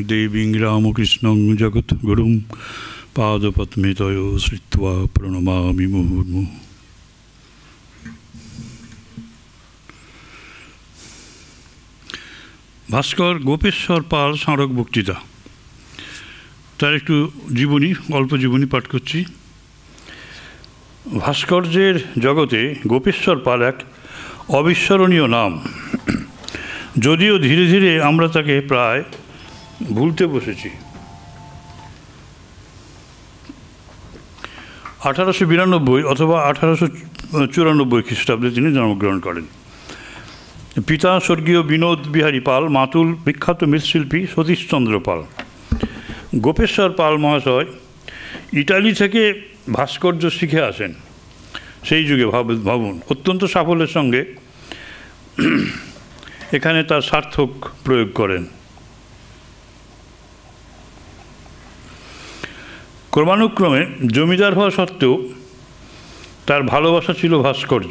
देवीं रामकृष्णं जगद्गुरुं पादपद्मे तयो श्रित्वा प्रणमामि मुहुर्मुहुः। ভাস্কর গোপেশ্বর পাল স্মারক বক্তৃতা, তার একটু জীবনী, অল্প জীবনী পাঠ করছি। ভাস্কর্যের জগতে গোপেশ্বর পাল এক অবিস্মরণীয় নাম, যদিও ধীরে ধীরে আমরা তাকে প্রায় ভুলতে বসেছি। 1892 অথবা 1894 খ্রিস্টাব্দে তিনি জন্মগ্রহণ করেন। পিতা স্বর্গীয় বিনোদ বিহারী পাল, মাতুল বিখ্যাত মৃৎশিল্পী সতীশচন্দ্র পাল। গোপেশ্বর পাল মহাশয় ইটালি থেকে ভাস্কর্য শিখে আসেন। সেই যুগে ভাবুন, অত্যন্ত সাফল্যের সঙ্গে এখানে তার সার্থক প্রয়োগ করেন। ক্রমানুক্রমে জমিদার হওয়া সত্ত্বেও তার ভালোবাসা ছিল ভাস্কর্য।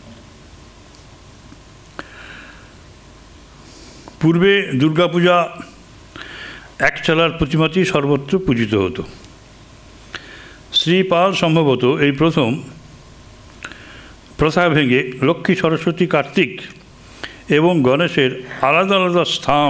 পূর্বে দুর্গাপূজা একচালার প্রতিমাটি সর্বত্র পূজিত হতো। শ্রী পাল সম্ভবত এই প্রথম প্রথা ভেঙে লক্ষ্মী, সরস্বতী, কার্তিক এবং গণেশের আলাদা আলাদা স্থান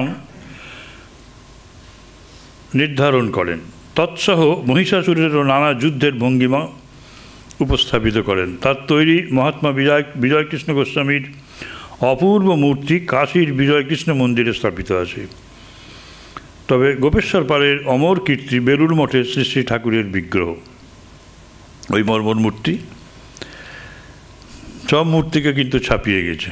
নির্ধারণ করেন। তৎসহ মহিষাসুরেরও নানা যুদ্ধের ভঙ্গিমা উপস্থাপিত করেন। তার তৈরি মহাত্মা বিজয়কৃষ্ণ গোস্বামীর অপূর্ব মূর্তি কাশীর বিজয়কৃষ্ণ মন্দিরে স্থাপিত আছে। তবে গোপেশ্বর পালের অমর কীর্তি বেলুড় মঠে শ্রী শ্রী ঠাকুরের বিগ্রহ, ওই মর্মর মূর্তি। সব মূর্তিকে কিন্তু ছাপিয়ে গেছে।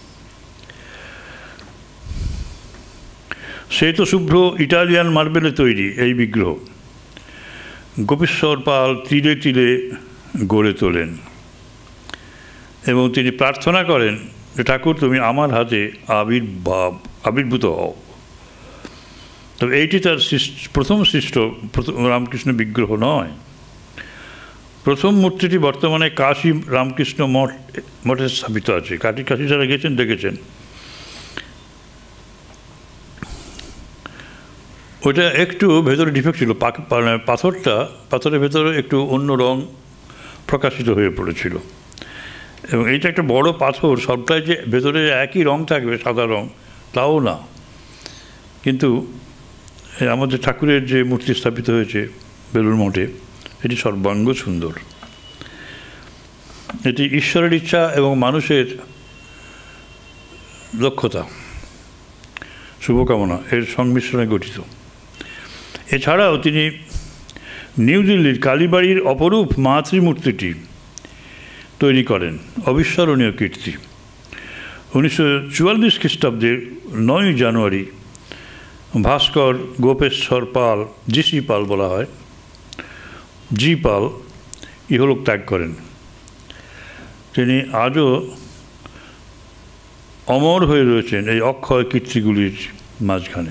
শ্বেত শুভ্র ইটালিয়ান মার্বেলে তৈরি এই বিগ্রহ গোপেশ্বর পাল তিলে তিলে গড়ে তোলেন এবং তিনি প্রার্থনা করেন যে ঠাকুর, তুমি আমার হাতে আবির্ভূত হও। তবে এইটি তার প্রথম সৃষ্ট রামকৃষ্ণ বিগ্রহ নয়। প্রথম মূর্তিটি বর্তমানে কাশী রামকৃষ্ণ মঠে স্থাপিত আছে। কাশী যারা গেছেন দেখেছেন। ওইটা একটু ভেতরে ডিফেক্ট ছিল, পাথরের ভেতরে একটু অন্য রং প্রকাশিত হয়ে পড়েছিল। এবং এইটা একটা বড় পাথর, সবটাই যে ভেতরে একই রং থাকবে, সাদা রং, তাও না। কিন্তু আমাদের ঠাকুরের যে মূর্তি স্থাপিত হয়েছে বেলুড় মঠে, এটি সর্বাঙ্গ সুন্দর। এটি ঈশ্বরের ইচ্ছা এবং মানুষের দক্ষতা, শুভকামনা এর সংমিশ্রণে গঠিত। এছাড়াও তিনি নিউ দিল্লির কালীবাড়ির অপরূপ মাতৃমূর্তিটি তৈরি করেন, অবিস্মরণীয় কীর্তি। 1944 খ্রিস্টাব্দের 9 জানুয়ারি ভাস্কর গোপেশ্বর পাল, জিসি পাল বলা হয়, জি পাল ইহলোক ত্যাগ করেন। তিনি আজও অমর হয়ে রয়েছেন এই অক্ষয় কীর্তিগুলির মাঝখানে।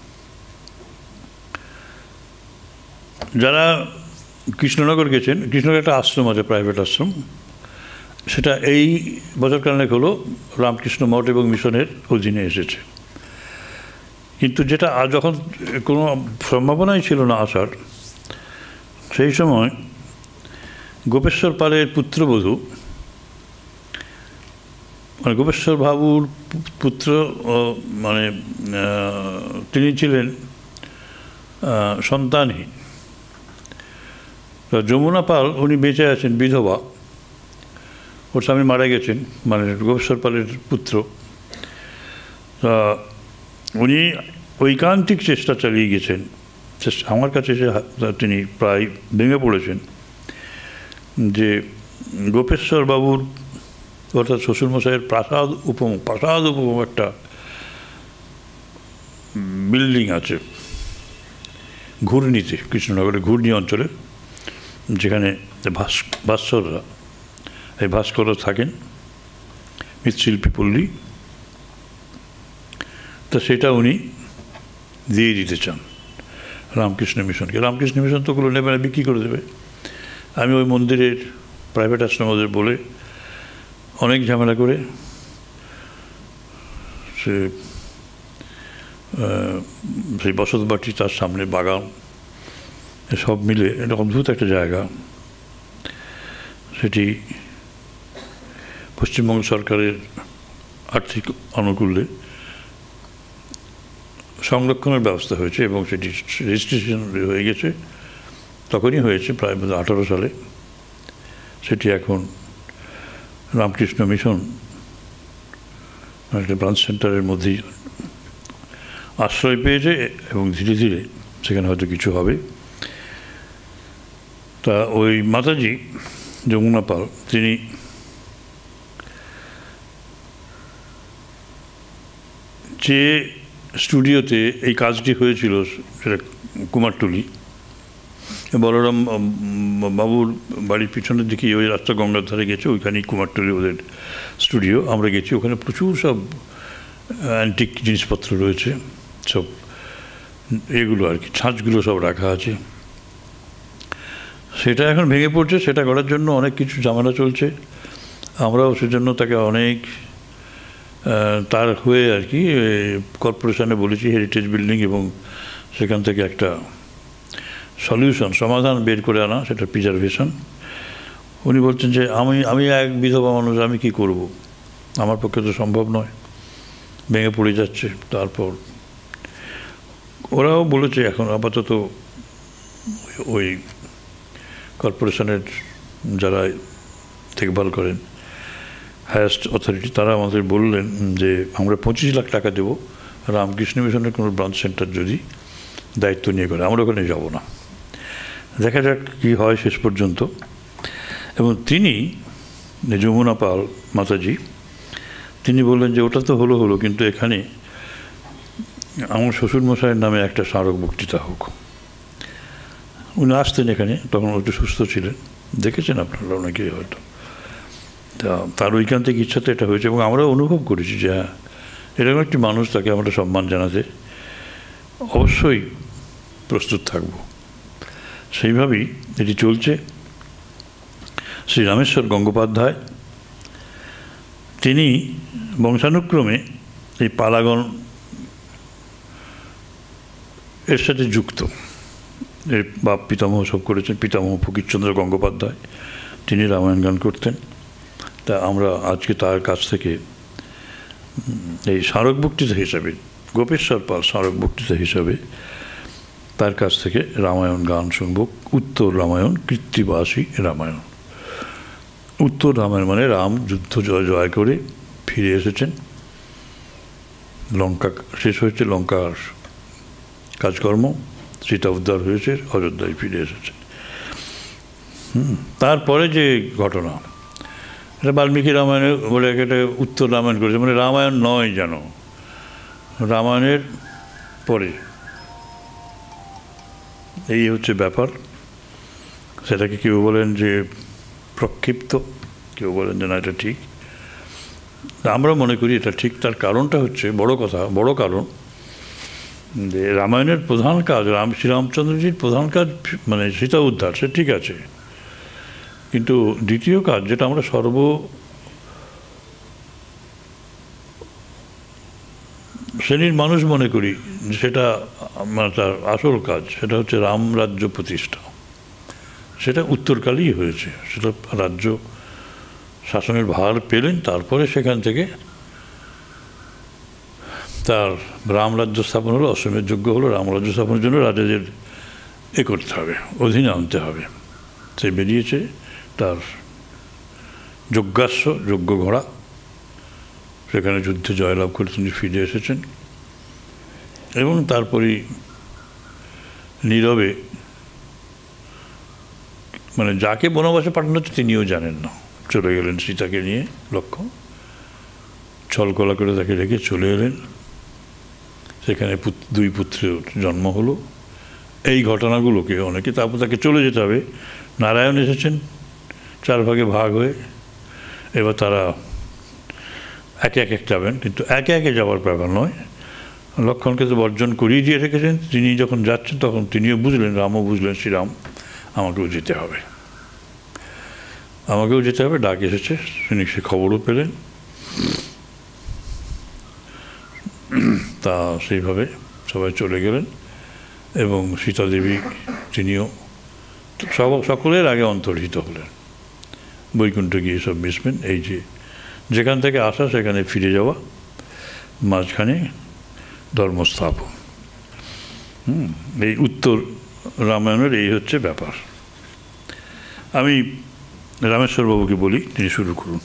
যারা কৃষ্ণনগর গেছেন, কৃষ্ণনগর একটা আশ্রম আছে, প্রাইভেট আশ্রম, সেটা এই বছর কারণে হলো রামকৃষ্ণ মঠ এবং মিশনের অধীনে এসেছে। কিন্তু যেটা আজ যখন কোনো সম্ভাবনাই ছিল না আসার, সেই সময় গোপেশ্বর পালের পুত্রবধূ, মানে গোপেশ্বর বাবুর পুত্র, মানে তিনি ছিলেন সন্তানহীন। যমুনা পাল উনি বেঁচে আছেন, বিধবা, ওর স্বামী মারা গেছেন, মানে গোপেশ্বর পালের পুত্র। উনি ঐকান্তিক চেষ্টা চালিয়ে গেছেন। আমার কাছে এসে তিনি প্রায় ভেঙে পড়েছেন যে গোপেশ্বর বাবুর, অর্থাৎ শ্বশুরমশাইয়ের প্রাসাদ উপম একটা বিল্ডিং আছে ঘূর্ণিতে, কৃষ্ণনগরের ঘূর্ণি অঞ্চলে, যেখানে ভাস্কররা থাকেন, মৃৎশিল্পী পল্লী। তো সেটা উনি দিয়ে দিতে চান রামকৃষ্ণ মিশনকে। রামকৃষ্ণ মিশন তো ওগুলো নেবে না, বিক্রি করে দেবে। আমি ওই মন্দিরের প্রাইভেট আশ্রম ওদের বলে অনেক ঝামেলা করে সে সেই বসতবাটি, তার সামনে বাগান, সব মিলে একটা অদ্ভুত একটা জায়গা। সেটি পশ্চিমবঙ্গ সরকারের আর্থিক অনুকূলে সংরক্ষণের ব্যবস্থা হয়েছে এবং সেটি রেজিস্ট্রেশন হয়ে গেছে, তখনই হয়েছে প্রায় 18 সালে। সেটি এখন রামকৃষ্ণ মিশন একটা ব্রাঞ্চ সেন্টারের মধ্যেই আশ্রয় পেয়েছে এবং ধীরে ধীরে সেখানে হয়তো কিছু হবে। তা ওই মাতাজি যমুনা পাল, তিনি যে স্টুডিওতে এই কাজটি হয়েছিল সেটা কুমারটুলি, বলরাম বাবুর বাড়ির পিছনের দিকে ওই রাস্তা গঙ্গার ধারে গেছে, ওইখানেই কুমারটুলি ওদের স্টুডিও। আমরা গেছি, ওখানে প্রচুর সব অ্যান্টিক জিনিসপত্র রয়েছে, সব এগুলো আর কি, ছাঁচগুলো সব রাখা আছে। সেটা এখন ভেঙে পড়ছে, সেটা করার জন্য অনেক কিছু ঝামেলা চলছে। আমরাও সেজন্য তাকে অনেক তার হয়ে আর কি কর্পোরেশনে বলেছি হেরিটেজ বিল্ডিং, এবং সেখান থেকে একটা সলিউশন, সমাধান বের করে আনা, সেটা প্রিজার্ভেশন। উনি বলছেন যে আমি এক বিধবা মানুষ, আমি কি করব, আমার পক্ষে তো সম্ভব নয়, ভেঙে পড়ে যাচ্ছে। তারপর ওরাও বলেছে এখন আপাতত ওই কর্পোরেশনের যারা দেখভাল করেন, হায়েস্ট অথরিটি, তারা আমাদের বললেন যে আমরা 25 লাখ টাকা দেবো রামকৃষ্ণ মিশনের কোনো ব্রাঞ্চ সেন্টার যদি দায়িত্ব নিয়ে করে, আমরা ওখানে যাব না। দেখা যাক কী হয় শেষ পর্যন্ত। এবং তিনি, যমুনা পাল মাতাজি, তিনি বললেন যে ওটা তো হলো, কিন্তু এখানে আমার শ্বশুরমশাইয়ের নামে একটা স্মারক বক্তৃতা হোক। উনি আসতেন এখানে, তখন একটু সুস্থ ছিলেন, দেখেছেন আপনারা অনেকেই হয়তো। তা তার ওইখান থেকে ইচ্ছাতে এটা হয়েছে, এবং আমরা অনুভব করেছি যে হ্যাঁ, এরকম একটি মানুষ, তাকে আমরা সম্মান জানাতে অবশ্যই প্রস্তুত থাকব। সেইভাবেই এটি চলছে। শ্রী রামেশ্বর গঙ্গোপাধ্যায়, তিনি বংশানুক্রমে এই পালাগন এর সাথে যুক্ত। এর বাপ পিতামহ সব করেছেন, পিতামহ ফকিরচন্দ্র গঙ্গোপাধ্যায়, তিনি রামায়ণ গান করতেন। তা আমরা আজকে তার কাছ থেকে এই স্মারক বক্তৃতা হিসাবে, গোপেশ্বর পাল স্মারক বক্তৃতা হিসাবে তার কাছ থেকে রামায়ণ গান শুনব। উত্তর রামায়ণ, কৃত্তিবাসী রামায়ণ। উত্তর রামায়ণ মানে রাম যুদ্ধ জয় করে ফিরে এসেছেন, লঙ্কা শেষ হয়েছে, লঙ্কার কাজকর্ম, সীতা উদ্ধার হয়েছে, অযোধ্যায় ফিরে এসেছে। তারপরে যে ঘটনা, এটা বাল্মীকি রামায়ণে বলে একটা উত্তর রামায়ণ করেছে, মানে রামায়ণ নয় যেন, রামায়ণের পরে। এই হচ্ছে ব্যাপার। সেটাকে কেউ বলেন যে প্রক্ষিপ্ত, কেউ বলেন যে না এটা ঠিক। আমরা মনে করি এটা ঠিক। তার কারণটা হচ্ছে, বড় কারণ যে রামায়ণের প্রধান কাজ, শ্রীরামচন্দ্রজির প্রধান কাজ মানে সীতা উদ্ধার, সে ঠিক আছে, কিন্তু দ্বিতীয় কাজ যেটা আমরা শ্রেণীর মানুষ মনে করি সেটা মানে তার আসল কাজ, সেটা হচ্ছে রামরাজ্য প্রতিষ্ঠা। সেটা উত্তরকালেই হয়েছে। সেটা রাজ্য শাসনের ভার পেলেন, তারপরে সেখান থেকে তার রামরাজ্য স্থাপন হলো, অসমের যোগ্য হলো। রামরাজ্য স্থাপনের জন্য রাজাদের করতে হবে, অধীনে আনতে হবে। সে বেরিয়েছে, তার যজ্ঞাশ্ব, যজ্ঞ ঘোড়া, সেখানে যুদ্ধে জয়লাভ করে তিনি ফিরে এসেছেন। এবং তারপরেই নীরবে, মানে যাকে বনবাসে পাঠানো হচ্ছে তিনিও জানেন না, চলে গেলেন সীতাকে নিয়ে। লক্ষ্মণ ছলকলা করে তাকে রেখে চলে এলেন। সেখানে 2 পুত্রের জন্ম হলো। এই ঘটনাগুলোকে অনেকে, তারপর তাকে চলে যেতে হবে। নারায়ণ এসেছেন 4 ভাগে ভাগ হয়ে, এবার তারা একে একে যাবেন, কিন্তু একে একে যাওয়ার ব্যাপার নয়। লক্ষ্মণকে তো বর্জন করিয়ে দিয়ে রেখেছেন। তিনি যখন যাচ্ছেন তখন তিনিও বুঝলেন, রামও বুঝলেন, শ্রীরাম আমাকেও যেতে হবে, ডাক এসেছে। তিনি সে খবরও পেলেন। তা সেইভাবে সবাই চলে গেলেন এবং সীতাদেবী তিনিও সকলের আগে অন্তর্হিত হলেন। বৈকুণ্ঠে গিয়ে সব মিশবেন। এই যে যেখান থেকে আসা সেখানে ফিরে যাওয়া, মাঝখানে ধর্মস্থাপন। এই উত্তর রামায়ণের এই হচ্ছে ব্যাপার। আমি রামেশ্বরবাবুকে বলি, তিনি শুরু করুন।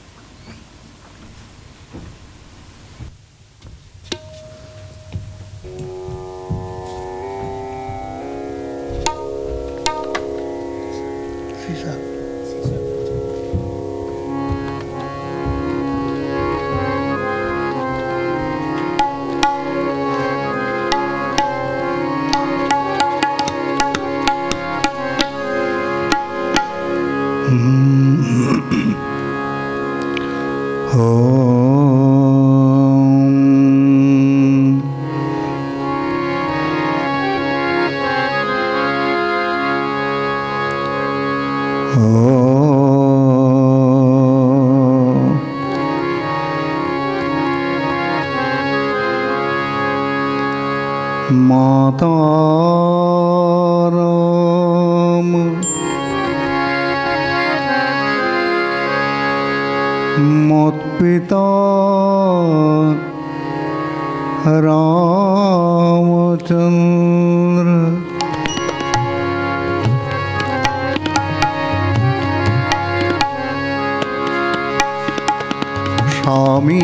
माताराम मत्पिता रामचंद्र स्वामी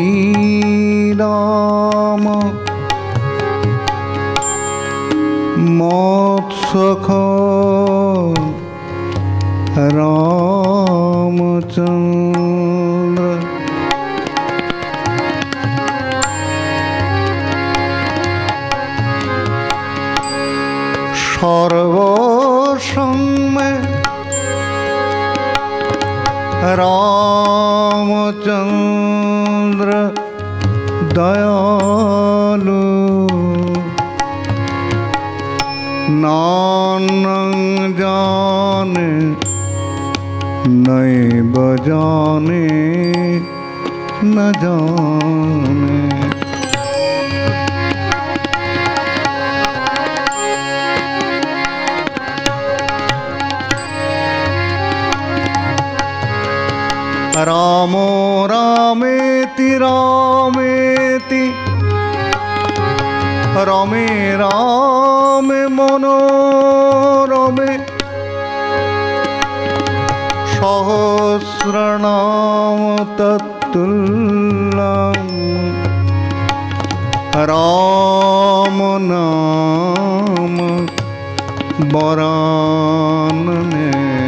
राम मत्सखा रामचंद्र सर्वसंग रामचंद्र दयालु नानंग जाने नैव जाने न जाने। रामो रामेति रामेति रमे रामे मनोरमे सहस्रनाम तत्तुल्यं राम नाम वरानने।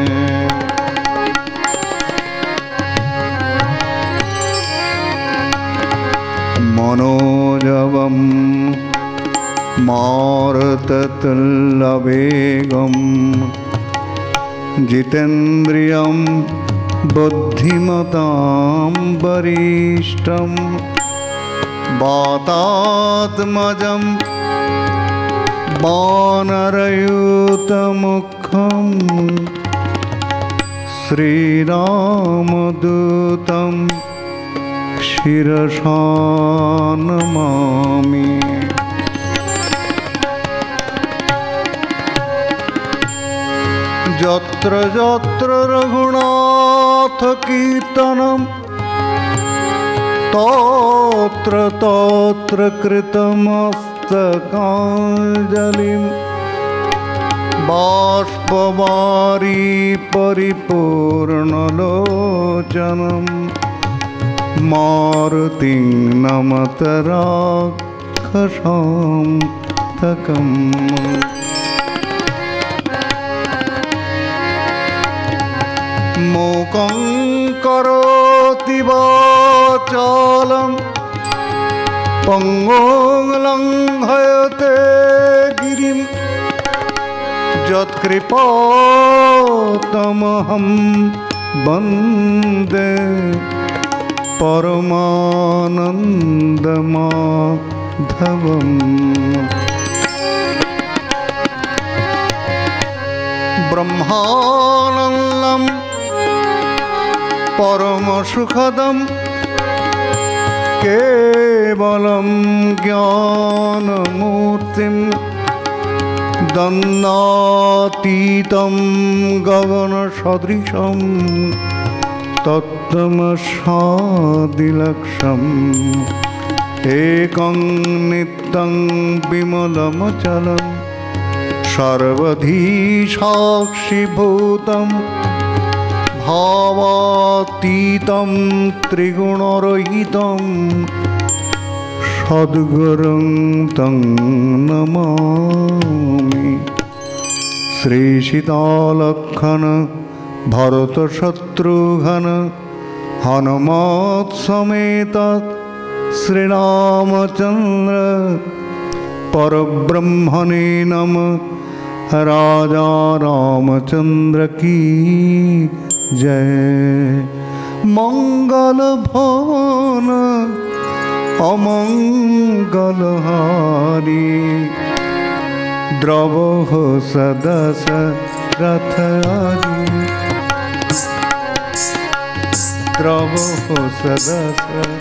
मनोजवं मारुततुल्यवेगं जितेन्द्रियं बुद्धिमतां वरिष्ठं वातात्मजं वानरयूतमुखं श्रीरामदूतं शिरसा नमामि। यत्र यत्र रघुनाथ कीर्तनं तत्र तत्र कृतमस्तकाञ्जलिं बाष्पवारी परिपूर्णलोचनं मारुतिं नमत राक्षसान्तकम्। मूकं करोति वाचालं पंगुं लङ्घयते गिरिं यत्कृपातमहं वन्दे परमानन्दमाधवम्। ब्रह्मानन्दं परमसुखदं केवलं ज्ञानमूर्तिं दन्नातीतं गगनसदृशं तत्त्वमस्यादिलक्ष्यम् एकं नित्यं विमलमचलं सर्वधी साक्षिभूतं भावातीतं त्रिगुणरहितं सद्गुरुं तं नमामि। श्रीसीतालक्ष्मण भरतशत्रुघ्न हनुमत्समेत श्रीरामचन्द्र परब्रह्मणे नमः। राजा रामचंद्र की जय। मंगल भवन अमंगलहारी द्रवः सदशरथारी द्रवः सदश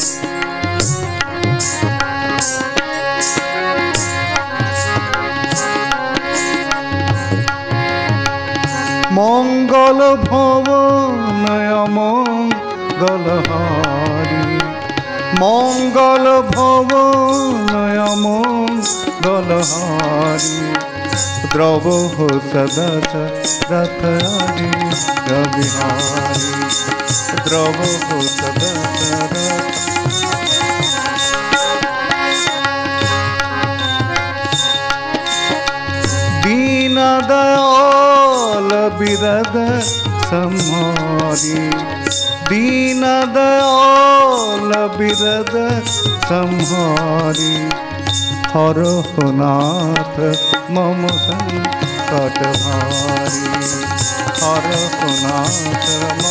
मंगल भवन मंगलहारी मंगल भवन मंगलहारी द्रवः सदश रथारी रविहारी द्रवः सदश दीन दयाल बिरद सम्हारी दीन दयाल बिरद सम्हारी हरहु नाथ मम संकट भारी हरहु नाथ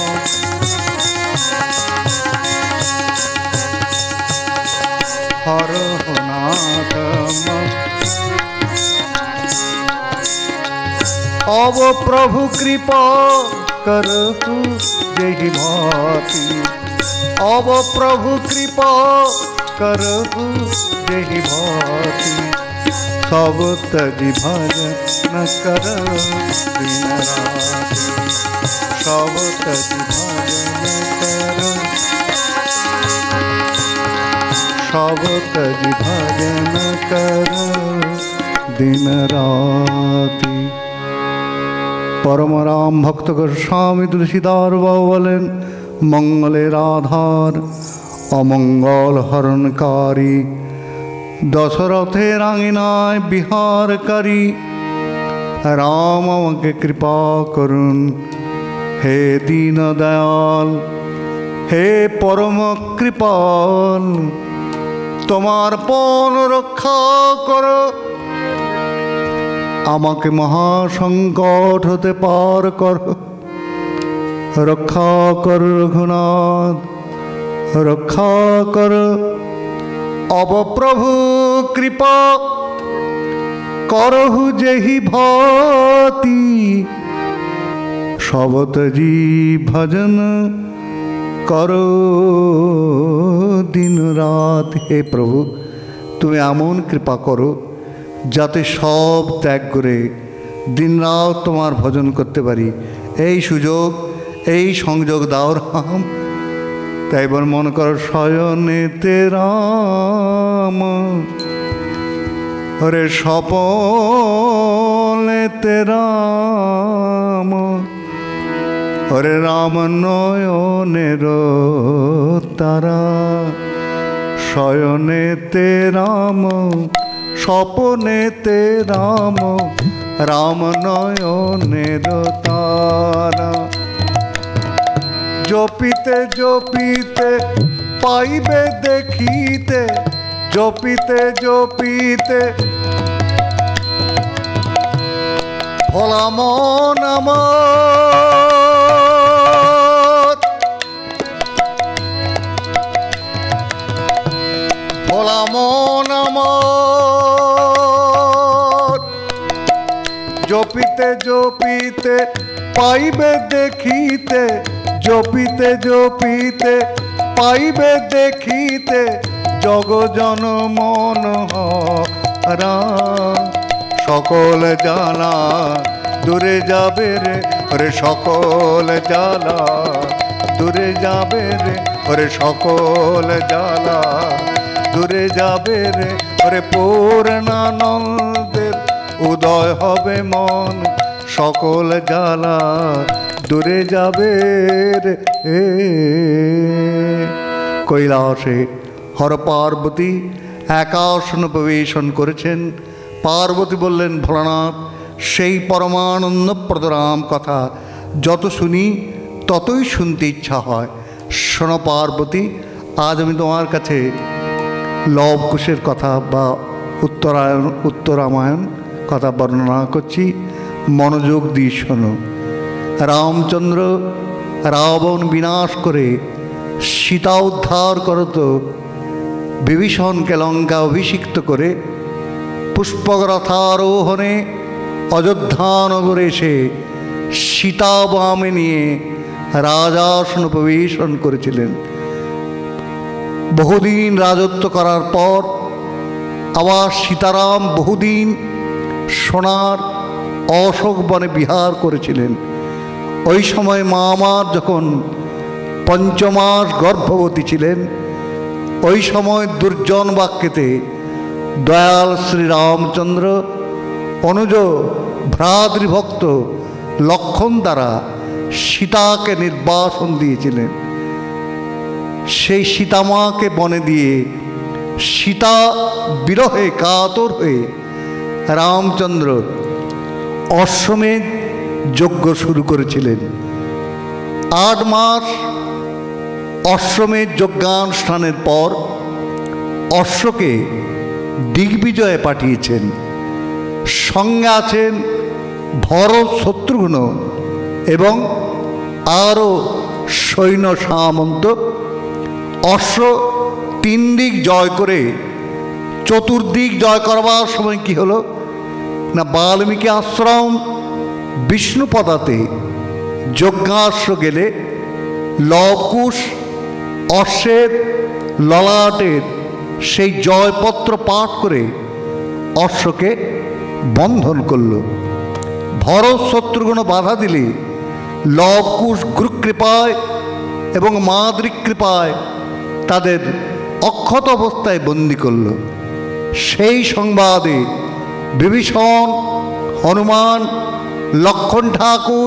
हरहु नाथ मम। अब प्रभु कृपा करहु जहि भांति अब प्रभु कृपा करहु जहि भांति सब तजि भजन कर दिन राति सब तजि भजन कर सब तजि भजन कर दिन राति। परमराम भक्त गोस्वामी तुलसीदार बाबू बोलें मंगलेर आधार अमंगल हरणकारी दशरथेर आंगिनाय बिहारकारी राम আমাকে कृपा করুন हे दीन दयाल हे परम कृपाल তোমার পণ রক্ষা করো আমাকে মহাসংকট হতে পার করো রক্ষা কর রঘুনাথ রক্ষা কর। अब प्रभु कृपा करहु जेहि भांति सबत जी भजन करो दिन रात। हे प्रभु তুমি এমন কৃপা করো যাতে সব ত্যাগ করে দিন রাত তোমার ভজন করতে পারি এই সুযোগ এই সংযোগ দাও রাম। তাই এবার মনে করো শয়নেতে রাম হরে স্বপনেতে রাম হরে রাম নয়নের তারা শয়নেতে রাম স্বপনেতে রাম রাম নয়নের তারা জপিতে জপিতে পাইবে দেখিতে জপিতে জপিতে ভোলা মন আমার ভোলা মন আমার জপিতে জপিতে পাইবে দেখিতে জপিতে জপিতে পাইবে দেখিতে জগজন মনোহরা, সকল জ্বালা দূরে যাবে রে ওরে, সকল জ্বালা দূরে যাবে রে ওরে, সকল জ্বালা দূরে যাবে রে ওরে। পূর্ণানন্দের উদয় হবে মন, সকল জ্বালা দূরে যাবে রে। কৈলাসে হর পার্বতী একাসন প্রবেশন করেছেন। পার্বতী বললেন, ভোলানাথ, সেই পরমানন্দপ্রদ রাম কথা যত শুনি ততই শুনতে ইচ্ছা হয়। শোনো পার্বতী, আজ আমি তোমার কাছে লবকুশের কথা বা উত্তরামায়ণ কথা বর্ণনা করছি, মনোযোগ দিয়ে শোনো। রামচন্দ্র রাবণ বিনাশ করে সীতা উদ্ধার করত, বিভীষণকে লঙ্কা অভিষিক্ত করে পুষ্পরথারোহণে অযোধ্যানগরে এসে সীতা বামে নিয়ে রাজাসন প্রবেশন করেছিলেন। বহুদিন রাজত্ব করার পর আবার সীতারাম বহুদিন সোনার অশোক বনে বিহার করেছিলেন। ওই সময় মা আমার যখন 5 মাস গর্ভবতী ছিলেন, ওই সময় দুর্জন বাক্যেতে দয়াল শ্রীরামচন্দ্র অনুজ ভ্রাতৃভক্ত লক্ষণ দ্বারা সীতাকে নির্বাসন দিয়েছিলেন। সেই সীতামাকে বনে দিয়ে সীতা বিরহে কাতর হয়ে রামচন্দ্র অশ্বমেধ যজ্ঞ শুরু করেছিলেন। 8 মাস অশ্বমেধ যজ্ঞানুষ্ঠানের পর অশ্বকে দিগ্বিজয়ে পাঠিয়েছেন। সঙ্গে আছেন ভরত, শত্রুঘ্ন এবং আরও সৈন্য সামন্ত। অশ্ব 3 দিক জয় করে চতুর্দিক জয় করবার সময় কি হলো না, বাল্মীকি আশ্রম বিষ্ণুপদাতে যজ্ঞাশ্ব গেলে লবকুশ অশ্বের ললাটের সেই জয়পত্র পাঠ করে অশ্বকে বন্ধন করল। ভরত শত্রুঘ্ন বাধা দিলে লবকুশ গুরুকৃপায় এবং মাদ্রিকৃপায় তাদের অক্ষত অবস্থায় বন্দী করল। সেই সংবাদে বিভীষণ, হনুমান, লক্ষণ ঠাকুর,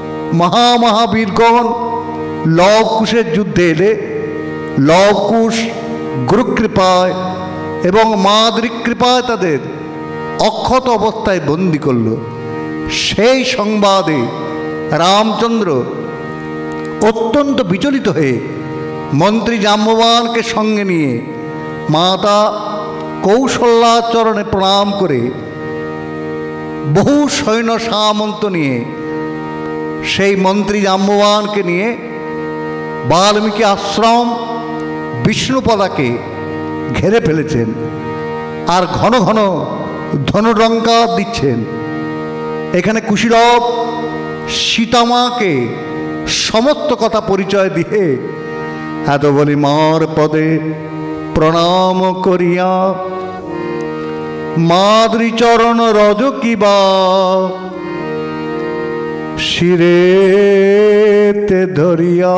মহাবীরগণ লবকুশের যুদ্ধে এলে লবকুশ গুরুকৃপায় এবং মাদ্রিকৃপায় তাদের অক্ষত অবস্থায় বন্দী করল। সেই সংবাদে রামচন্দ্র অত্যন্ত বিচলিত হয়ে মন্ত্রী জাম্ববানকে সঙ্গে নিয়ে মাতা কৌশল্যার চরণে প্রণাম করে বহু সৈন্য সামন্ত নিয়ে সেই মন্ত্রী জাম্ববানকে নিয়ে বাল্মীকি আশ্রম বিষ্ণুপদাকে ঘেরে ফেলেছেন আর ঘন ঘন ধনুরঙ্কা দিচ্ছেন। এখানে কুশীলব সীতামাকে সমস্ত কথা পরিচয় দিয়ে এত বলি, মার পদে প্রণাম করিয়া মাদ্রিচরণ রজ কিবা শিরেতে ধরিয়া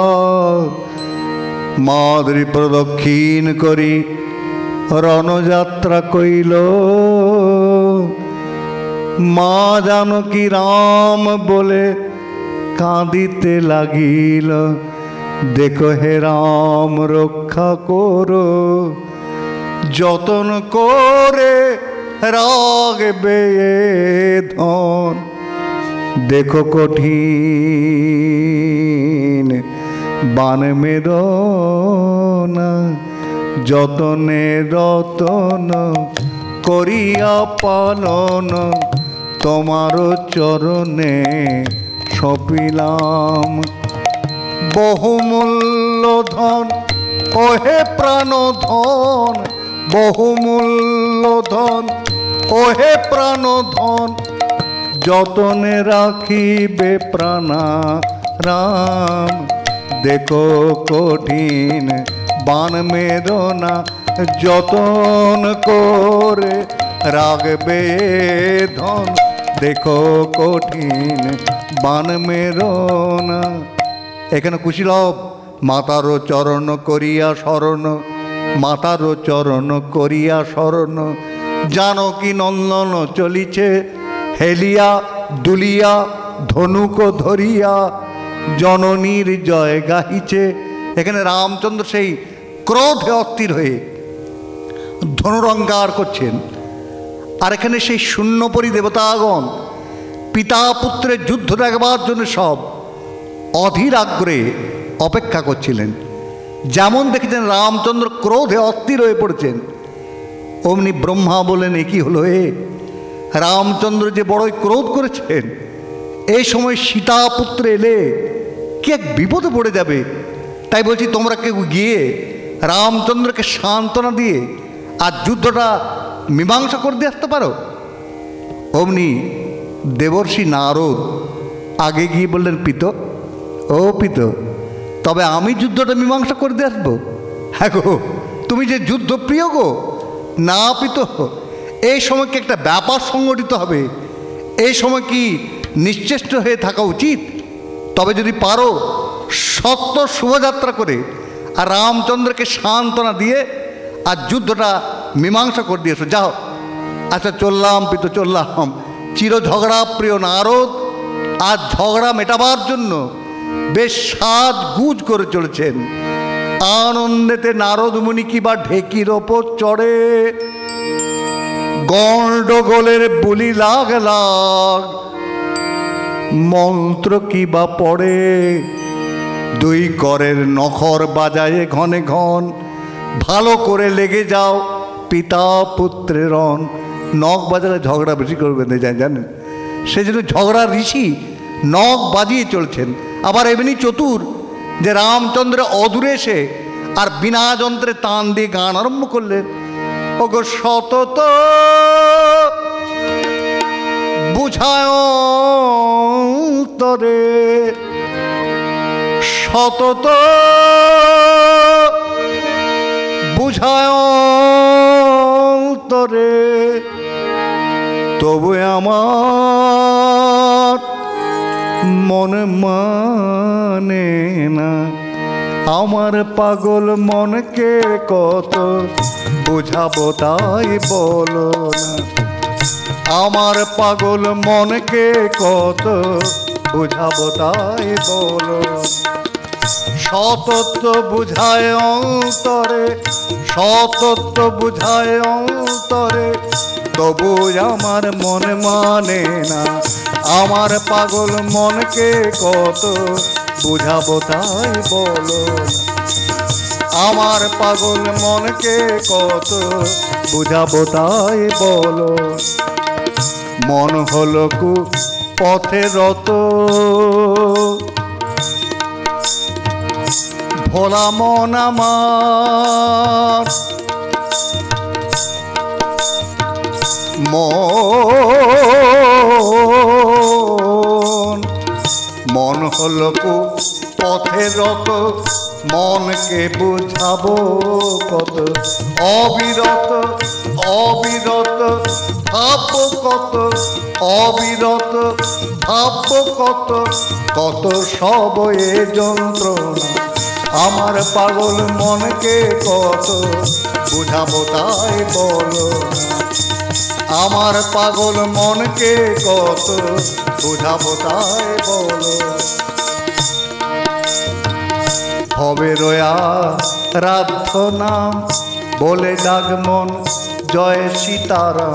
মাদ্রি প্রদক্ষিণ করি রণযাত্রা কইল। মা জানকী রাম বলে কাঁদিতে লাগিল, দেখো হে রাম রক্ষা করো, যতন করে রাগবে ধন, দেখো কঠিন বান মেদনা, যতনে রতন করিয়া পালন, তোমার চরণে সপিলাম। বহুমূল্য ধন ওহে প্রাণ ধন, বহুমূল্য ধন ওহে প্রাণ ধন, যতনে রাখিবে প্রাণারাম, দেখো কঠিন বান মেরনা, যতন করে রাখবে ধন, দেখো কঠিন বান মেরো না। এখানে কুশীলব মাতারও চরণ করিয়া শরণ, মাতারও চরণ করিয়া শরণ, জানকী নন্দন চলিছে হেলিয়া দুলিয়া ধনুক ধরিয়া, জননীর জয় গাহিছে। এখানে রামচন্দ্র সেই ক্রোধে অস্থির হয়ে ধনুরঙ্গার করছেন, আর এখানে সেই শূন্যপরি দেবতাগণ পিতা পুত্রের যুদ্ধ দেখবার জন্য সব অধীর আগ্রহে অপেক্ষা করছিলেন। যেমন দেখেছেন রামচন্দ্র ক্রোধে অস্থির হয়ে পড়েছেন, অমনি ব্রহ্মা বলেন, এ কি হলো এ? রামচন্দ্র যে বড়ই ক্রোধ করেছেন, এই সময় সীতা পুত্র এলে কি এক বিপদে পড়ে যাবে। তাই বলছি তোমরা কেউ গিয়ে রামচন্দ্রকে সান্ত্বনা দিয়ে আর যুদ্ধটা মীমাংসা করে দিয়ে আসতে পারো। অমনি দেবর্ষি নারদ আগে গিয়ে বললেন, পিত, ও পিত, তবে আমি যুদ্ধটা মীমাংসা করে দিয়ে আসবো? হ্যাঁ গো, তুমি যে যুদ্ধ প্রিয় গো। না পিত, এই সময় কি একটা ব্যাপার সংগঠিত হবে, এই সময় কি নিশ্চেষ্ট হয়ে থাকা উচিত? তবে যদি পারো সত্য শুভযাত্রা করে আর রামচন্দ্রকে সান্ত্বনা দিয়ে আর যুদ্ধটা মীমাংসা করে দিয়েছো, যাও। আচ্ছা চললাম পিত, চললাম। চির ঝগড়া প্রিয় নারদ আর ঝগড়া মেটাবার জন্য বেশ সাজগুজ করে চলেছেন। আনন্দেতে নারদ মুনি কি বা ঢেকির ওপর চড়ে, গণ্ডগোলের বুলি লাগ লাগ, মন্ত্র কি বা পড়ে, দুই করের নখর বাজায়ে ঘনে ঘন, ভালো করে লেগে যাও পিতা পুত্রের রণ। নখ বাজালে ঝগড়া বেশি করবেন না, জানেন? সেজন্য ঝগড়া ঋষি নখ বাজিয়ে চলছেন। আবার এমনি চতুর যে রামচন্দ্র অদূরে এসে আর বিনা যন্ত্রে তান দিয়ে গান আরম্ভ করলেন। ওগো সতত বুঝায় তরে, সতত বুঝায় তরে, তবু আমার মন মানে না। আমার পাগল মনকে কত বুঝাবো তাই বলো না, আমার পাগল মনকে কত বুঝাবো তাই বলো। সতত্ব বুঝায় অন্তরে, সতত্ব বুঝায় অন্তরে, তবু আমার মন মানে না। আমার পাগল মনকে কত বুঝাবো তাই বলো না, আমার পাগল মনকে কত বুঝাবো তাই বলো। মন হলো কু পথে রত, ভোলা মন আমার, মন হলো কু পথে রত, মনকে বুঝাবো কত, অবিরত অবিরত ভাববো কত, অবিরত ভাববো কত, কত সব এ যন্ত্রণা। আমার পাগল মনকে কত বুঝাবো তাই বলো না, আমার পাগল মনকে কত বুঝাবো তাই বলো। হবে রয়া রাধ্য নাম বলে ডাক মন জয় সীতারাম,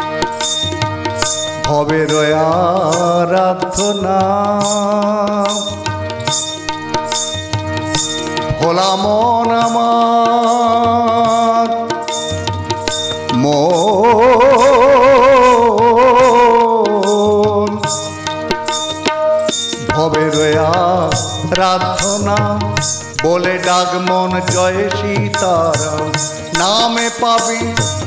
হবে রয়া রাধ্য নাম, ভোলা মন আমার, মন ভবে রয়া রাধনা বলে ডাক মন জয় সীতারাম, নামে পাবি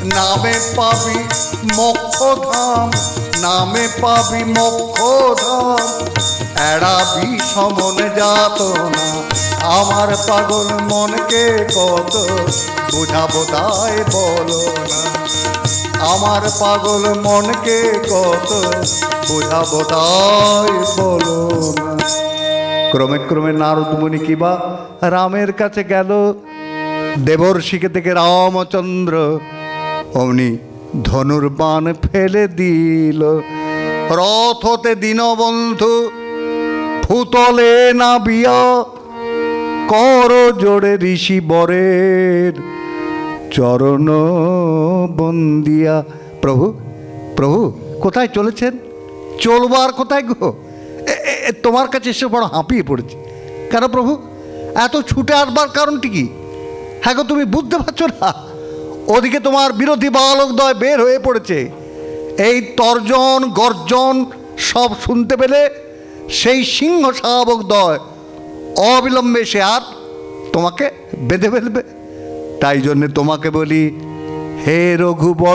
মোক্ষধাম, নামে পাবি মোক্ষধাম। এড়াবি সমন যাতনা, আমার পাগল মনকে কত বুঝাবো তাই বলো না, আমার পাগল মনকে কত বুঝাবো তাই বলো না। ক্রমে ক্রমে নারদ মুনি কিবা রামের কাছে গেল, দেবর্ষিকে থেকে রামচন্দ্র অমনি ধনুর্বাণ ফেলে দিল। রথ হতে দীনবন্ধু ফুতলে নাবিয়া, কর জোড়ে ঋষি বরের চরণ বন্দিয়া। প্রভু প্রভু কোথায় চলেছেন? চলবার কোথায় গো? তোমার কাছে এসে বড় হাঁপিয়ে পড়েছি। কেন প্রভু এত ছুটে আসবার কারণটি কি? হ্যাঁ গো, তুমি বুঝতে পারছো না? ওদিকে তোমার বিরোধী বালকদ্বয় বের হয়ে পড়েছে। এই তর্জন গর্জন সব শুনতে পেলে সেই সিংহ শাবকদ্বয় অবিলম্বে সে আর তোমাকে বেঁধে ফেলবে। তাই জন্যে তোমাকে বলি, হে রঘুবর,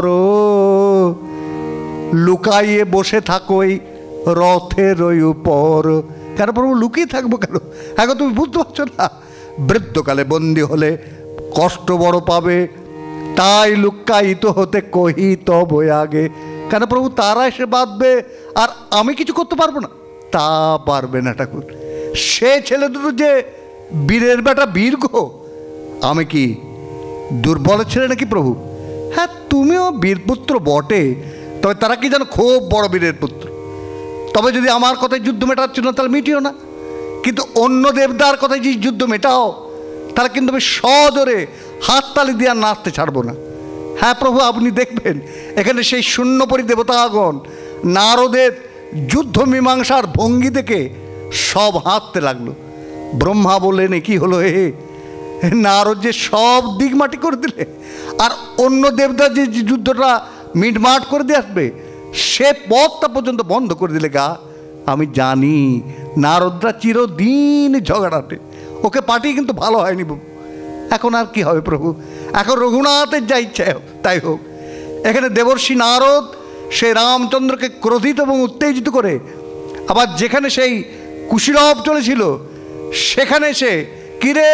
লুকাইয়ে বসে থাকোই রথের ওই উপর। কেন প্রভু লুকিয়ে থাকবো কেন? এখন তুমি বুঝতে পারছো না? বৃদ্ধকালে বন্দি হলে কষ্ট বড় পাবে, তাই লুকায়িত হতে কহি তবে আগে। কেন প্রভু তারা এসে বাঁধবে আর আমি কিছু করতে পারবো না? তা পারবে না ঠাকুর। সে ছেলে দুটো যে বীরের বেটা বীর গো, আমি কি দুর্বল ছেলে নাকি প্রভু? হ্যাঁ তুমিও বীরপুত্র বটে, তবে তারা কি যেন খুব বড় বীরের পুত্র। তবে যদি আমার কথায় যুদ্ধ মেটাচ্ছিল না তাহলে মিটিও না, কিন্তু অন্য দেবদার কথায় যে যুদ্ধ মেটাও তাহলে কিন্তু আমি সজোরে হাততালি দিয়ে আর নাচতে ছাড়বো না। হ্যাঁ প্রভু আপনি দেখবেন এখানে সেই শূন্যপরি দেবতাগণ নারদের যুদ্ধ মীমাংসার ভঙ্গি দেখে সব হাঁটতে লাগলো। ব্রহ্মা বললেন কি হলো হে নারদ, যে সব দিক মাটি করে দিলে আর অন্য দেবদার যে যুদ্ধটা মিটমাট করে দিয়ে আসবে সে পথটা পর্যন্ত বন্ধ করে দিলে গা। আমি জানি নারদরা চিরদিন ঝগড়াটে, ওকে পাঠিয়ে কিন্তু ভালো হয়নি বাবু। এখন আর কি হবে প্রভু? এখন রঘুনাথের যা ইচ্ছা তাই হোক। এখানে দেবর্ষি নারদ সে রামচন্দ্রকে ক্রোধিত এবং উত্তেজিত করে আবার যেখানে সেই কুশীলভ চলেছিল সেখানে সে, কিরে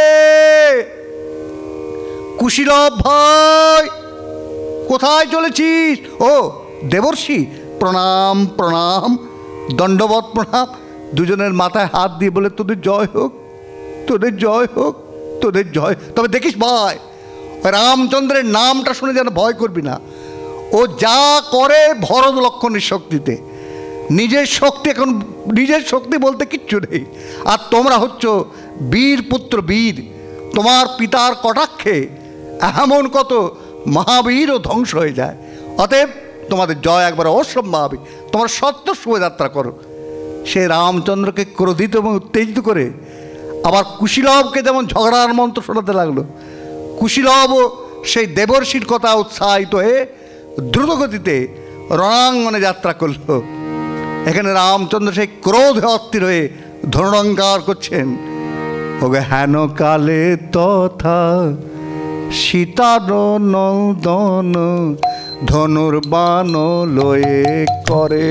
কুশীলভ ভাই কোথায় চলেছিস? ও দেবর্ষি প্রণাম প্রণাম, দণ্ডবত প্রণাম। দুজনের মাথায় হাত দিয়ে বলে তোদের জয় হোক, তোদের জয় হোক, তোদের জয়। তবে দেখিস ভাই রামচন্দ্রের নামটা শুনে যেন ভয় করবি না। ও যা করে ভরত লক্ষণের শক্তিতে, নিজের শক্তি এখন নিজের শক্তি বলতে কিচ্ছু নেই। আর তোমরা হচ্ছ বীর পুত্র বীর, তোমার পিতার কটাক্ষে এমন কত মহাবীরও ধ্বংস হয়ে যায়। অতএব তোমাদের জয় একবার অসম্ভাবী, তোমার সত্য শুভযাত্রা করো। সে রামচন্দ্রকে ক্রোধিত এবং উত্তেজিত করে আবার কুশীলভকে যেমন ঝগড়ার মন্ত্র শোনাতে লাগলো। কুশীলভও সেই দেবর্ষির কথা উৎসাহিত হয়ে দ্রুতগতিতে রণাঙ্গনে যাত্রা করল। এখানে রামচন্দ্র সেই ক্রোধে অস্থির হয়ে ধনুরঙ্কার করছেন। ওগে হেন কালে তথা সীতার নন্দন ধনুর্বাণ লয়ে করে,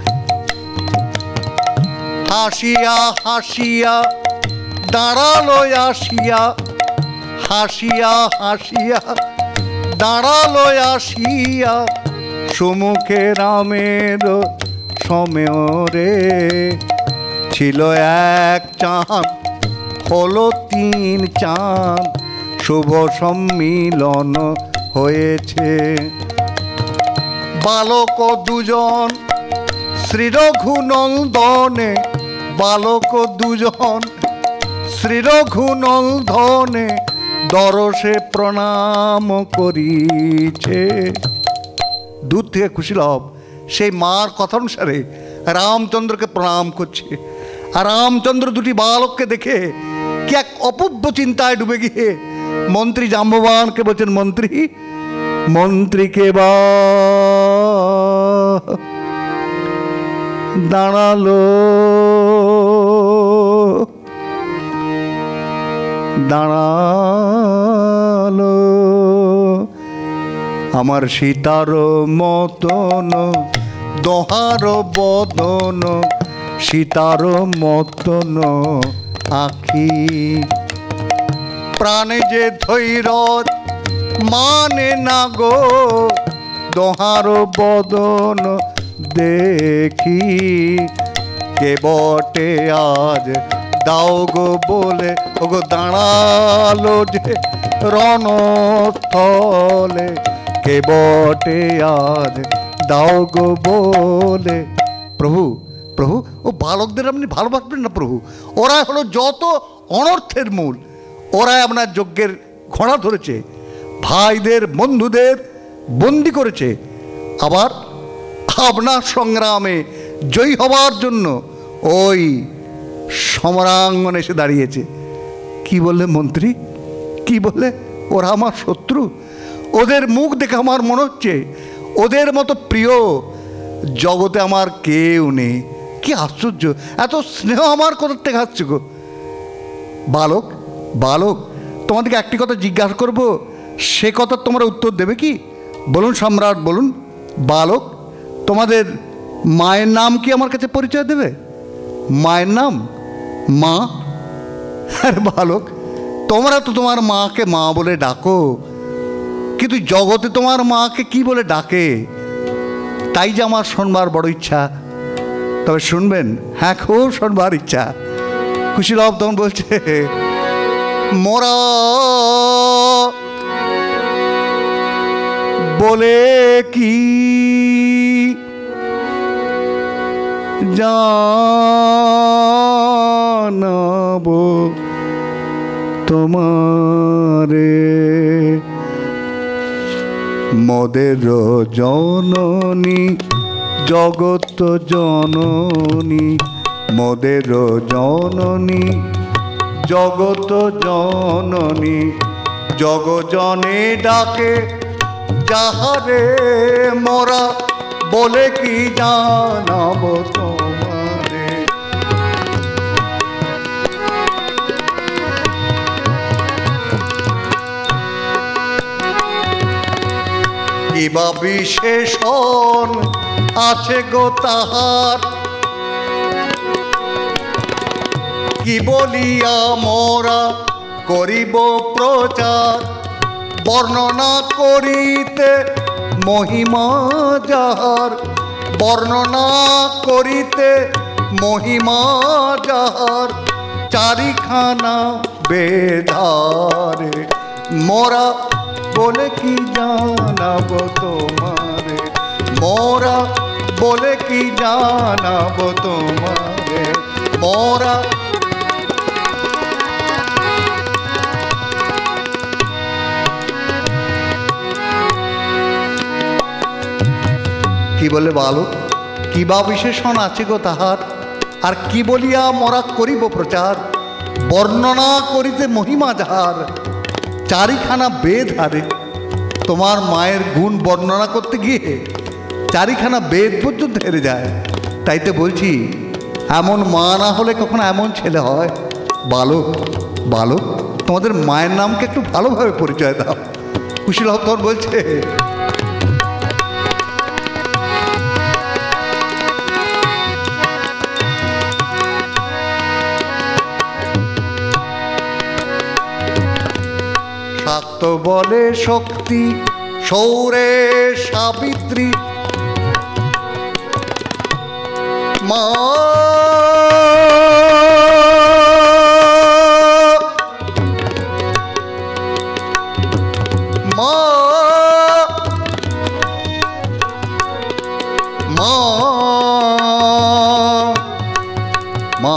হাসিয়া হাসিয়া দাঁড়ালো আসিয়া, হাসিয়া হাসিয়া দাঁড়ালো আসিয়া, সুমুখে রামের সমরে ছিল এক চাঁদ হলো তিন চাঁদ, শুভ সম্মিলন হয়েছে। বালক দুজন শ্রী রঘুনন্দনে, বালক দুজন শ্রী রঘুনন্দনে দরসে প্রণাম করিছে। দূর থেকে কুশীলভ সেই মার কথা অনুসারে রামচন্দ্রকে প্রণাম করছে। আর রামচন্দ্র দুটি বালককে দেখে কি এক অপূর্ব চিন্তায় ডুবে গিয়ে মন্ত্রী জাম্ববানকে বলছেন, মন্ত্রী মন্ত্রীকে বা দাঁড়ালো দাঁড়ালো। আমার সীতার মতন দোহার বদন, সীতার মতন আখি, প্রাণে যে ধৈর্য মানে না গো, দোহার বদন দেখি, কে বটে আজ দাও গো বলে, ওগো দাঁড়ালো যে রণস্থলে, কে বটে আজ দাও গো বলে। প্রভু প্রভু, ও বালকদের আপনি ভালোবাসবেন না প্রভু, ওরা হলো যত অনর্থের মূল, ওরাই আপনার যজ্ঞের ঘোড়া ধরেছে, ভাইদের বন্ধুদের বন্দি করেছে, আবার আপনার সংগ্রামে জয়ী হবার জন্য ওই সমরাঙ্গনে এসে দাঁড়িয়েছে। কি বললে মন্ত্রী, কি বললে? ওরা আমার শত্রু? ওদের মুখ দেখে আমার মনে হচ্ছে ওদের মতো প্রিয় জগতে আমার কেউ নেই। কি আশ্চর্য, এত স্নেহ আমার কোথা থেকে আসছে গো? বালক বালক, তোমাদেরকে একটি কথা জিজ্ঞাসা করব, সে কথা তোমরা উত্তর দেবে কি? বলুন সম্রাট, বলুন। বালক, তোমাদের মায়ের নাম কি আমার কাছে পরিচয় দেবে? মায়ের নাম? মা? আরে বালক, তোমরা তো তোমার মাকে মা বলে ডাকো, কিন্তু জগতে তোমার মাকে কি বলে ডাকে? তাই যে আমার শোনবার বড় ইচ্ছা। তবে শুনবেন? হ্যাঁ, খুব শোনবার ইচ্ছা। কুশীলব তখন বলছে, মোরা বলে কি জানাবো তোমারে, মোদের জননী জগত জননী, মোদের জননী জগত জননী, জগজনে ডাকে যাহারে, মোরা বলে কি জানাবো তোমারে। কিবা বিশেষণ আছে গো তাহার, কি বলিয়া মোরা করিব প্রচার, বর্ণনা করিতে মহিমা যাহার, বর্ণনা করিতে মহিমা যাহার, চারিখানা বেধারে, মোরা বলে কি জানাবো তোমারে, মোরা বলে কি জানাবো তোমারে, মোরা। কি বলে বালক, কিবা বিশেষণ আছে গো তাহার, আর কি বলিয়া মোরা করিব প্রচার, বর্ণনা করিতে মহিমা যাহার, চারিখানা বেদ হারে। তোমার মায়ের গুণ বর্ণনা করতে গিয়ে চারিখানা বেদ পর্যন্ত হেরে যায়। তাইতে বলছি, এমন মা না হলে কখনো এমন ছেলে হয়? বালক বালক, তোমাদের মায়ের নামকে একটু ভালোভাবে পরিচয় দাও। কুশীলব তখন বলছে, শাক্ত বলে শক্তি, সৌরে সাবিত্রী, মা মা মা মা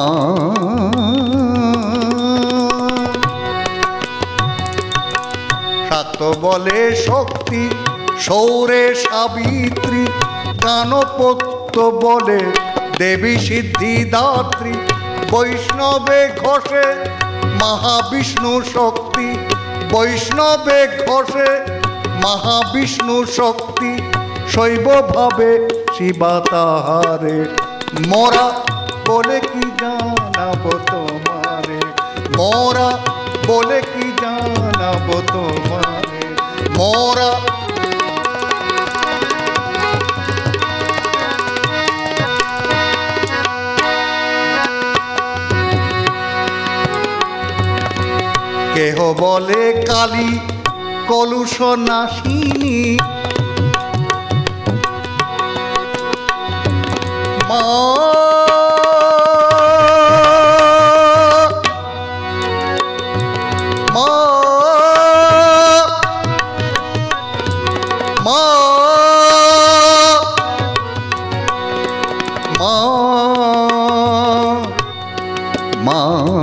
শাক্ত বলে শক্তি, সৌরে সাবিত্রী, গানপত্য বলে দেবী সিদ্ধিদাত্রী, বৈষ্ণবে ঘোষে মহাবিষ্ণু শক্তি, বৈষ্ণবে ঘোষে মহাবিষ্ণু শক্তি, শৈব ভাবে শিবা তাহারে, মোরা বলে কি জানাবো তোমারে, মোরা বলে কি জানাবো তোমারে মোরা কেহ বলে কালী কলুষ নাশিনী মা মা মা মা মা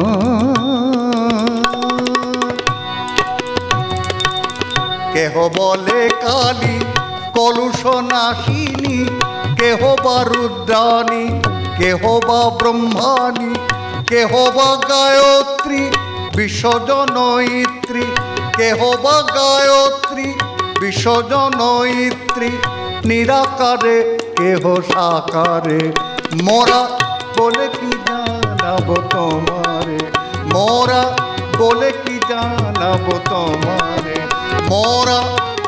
কেহ বলে কালী কলুষ নাশিনী কেহ বা রুদ্রাণী কেহ বা ব্রহ্মাণী কেহ বা গায়ত্রী বিশ্বজনয়িত্রী কেহ বা গায়ত্রী বিশ্বজনয়িত্রী নিরাকারে কেহ সাকারে মোরা বলে কি জানাবো তোমারে মোরা বলে কি জানাবো তোমারে মোরা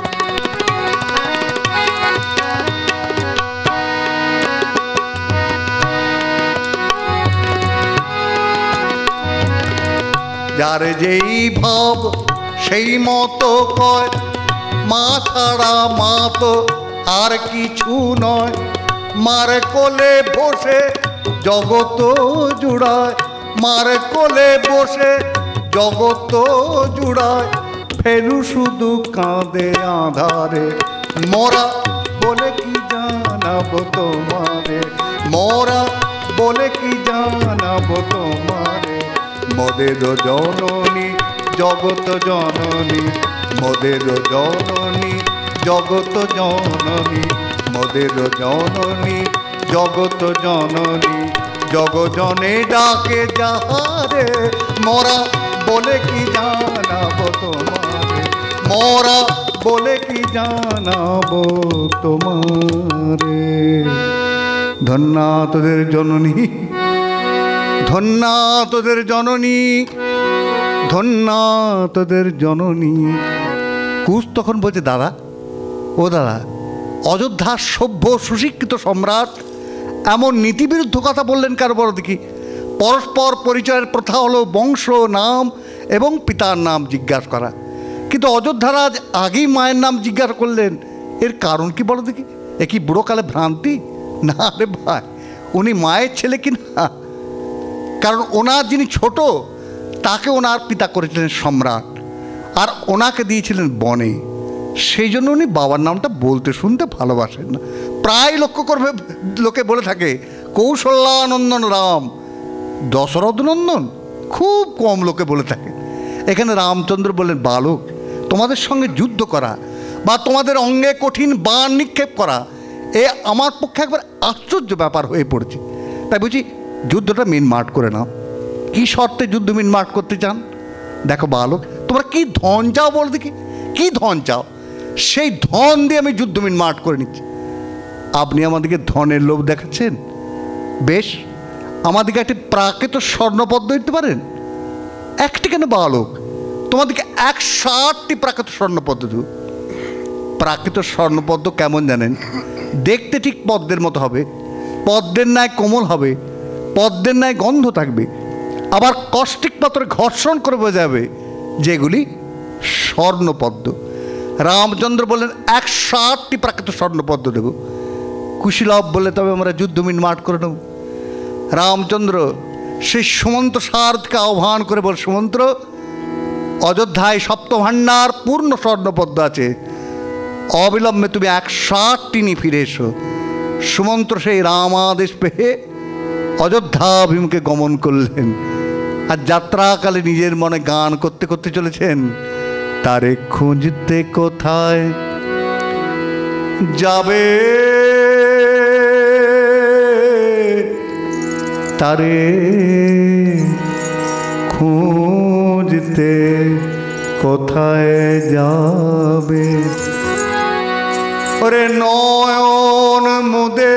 যার যেই ভাব সেই মতো কয় মা ছাড়া মা তো আর কিছু নয় মার কোলে বসে জগত জুড়ায় মার কোলে বসে জগত জুড়ায় ফেলু শুধু কাঁদে আধারে মোরা বলে কি জানাবো তোমারে মোরা বলে কি জানাবো তোমারে মোদের জননী জগত জননী মোদের জননী জগত জননী মোদের জননী জগত জননী জগজনে ডাকে যাহারে মোরা বলে কি জানাবো তোমারে মোরা বলে কি জানাবো তোমারে ধন্যা তোদের জননী ধন্যা তোদের জননী ধন্যা তোদের জননী কুশ তখন বলছে দাদা ও দাদা অযোধ্যার সভ্য সুশিক্ষিত সম্রাট এমন নীতিবিরুদ্ধ কথা বললেন কার বড় দেখি পরস্পর পরিচয়ের প্রথা হলো বংশ নাম এবং পিতার নাম জিজ্ঞাসা করা কিন্তু অযোধ্যারাজ আগেই মায়ের নাম জিজ্ঞাসা করলেন এর কারণ কি বলো দেখি এ কি বুড়োকালে ভ্রান্তি না রে ভাই উনি মায়ের ছেলে কি না কারণ ওনার যিনি ছোট তাকে ওনার পিতা করেছিলেন সম্রাট আর ওনাকে দিয়েছিলেন বনে সেই জন্য উনি বাবার নামটা বলতে শুনতে ভালোবাসেন না প্রায় লক্ষ্য করবে লোকে বলে থাকে কৌশল্যানন্দন রাম দশরথ নন্দন খুব কম লোকে বলে থাকে এখানে রামচন্দ্র বললেন বালক তোমাদের সঙ্গে যুদ্ধ করা বা তোমাদের অঙ্গে কঠিন বাণ নিক্ষেপ করা এ আমার পক্ষে একবার আশ্চর্য ব্যাপার হয়ে পড়েছে তাই বুঝি যুদ্ধটা মিনমাট করে নাও কী শর্তে যুদ্ধ মিনমাট করতে চান দেখো বালক তোমরা কী ধন চাও বল দেখি কী ধন চাও সেই ধন দিয়ে আমি যুদ্ধ মিনমাট করে নিচ্ছি আপনি আমাদেরকে ধনের লোভ দেখাচ্ছেন বেশ আমাদেরকে একটি প্রাকৃত স্বর্ণপদ্ম দিতে পারেন একটি কেন বালক তোমাদেরকে 160টি প্রাকৃত স্বর্ণপদ্ম দেব প্রাকৃত স্বর্ণপদ্ম কেমন জানেন দেখতে ঠিক পদ্মের মতো হবে পদ্মের ন্যায় কোমল হবে পদ্মের ন্যায় গন্ধ থাকবে আবার কষ্টিক পাথরে ঘর্ষণ করে বোঝাবে যেগুলি স্বর্ণপদ্ম রামচন্দ্র বললেন 160টি প্রাকৃত স্বর্ণপদ্ম দেব কুশীলভ বলে তবে আমরা যুদ্ধ মিনমাট করে নেব রামচন্দ্র সেই সুমন্ত সারথকে আহ্বান করে বল সুমন্ত অযোধ্যায় সপ্তভাণ্ডার পূর্ণ স্বর্ণপদ্ম আছে অবিলম্বে তুমি 160টি নিয়ে ফিরে এসো সুমন্ত্র সেই রামাদেশ পেয়ে অযোধ্যাভিমুখে গমন করলেন আর যাত্রাকালে নিজের মনে গান করতে করতে চলেছেন তারে খুঁজতে কোথায় যাবে তারে খুঁজতে কোথায় যাবে ওরে নয়ন মুদে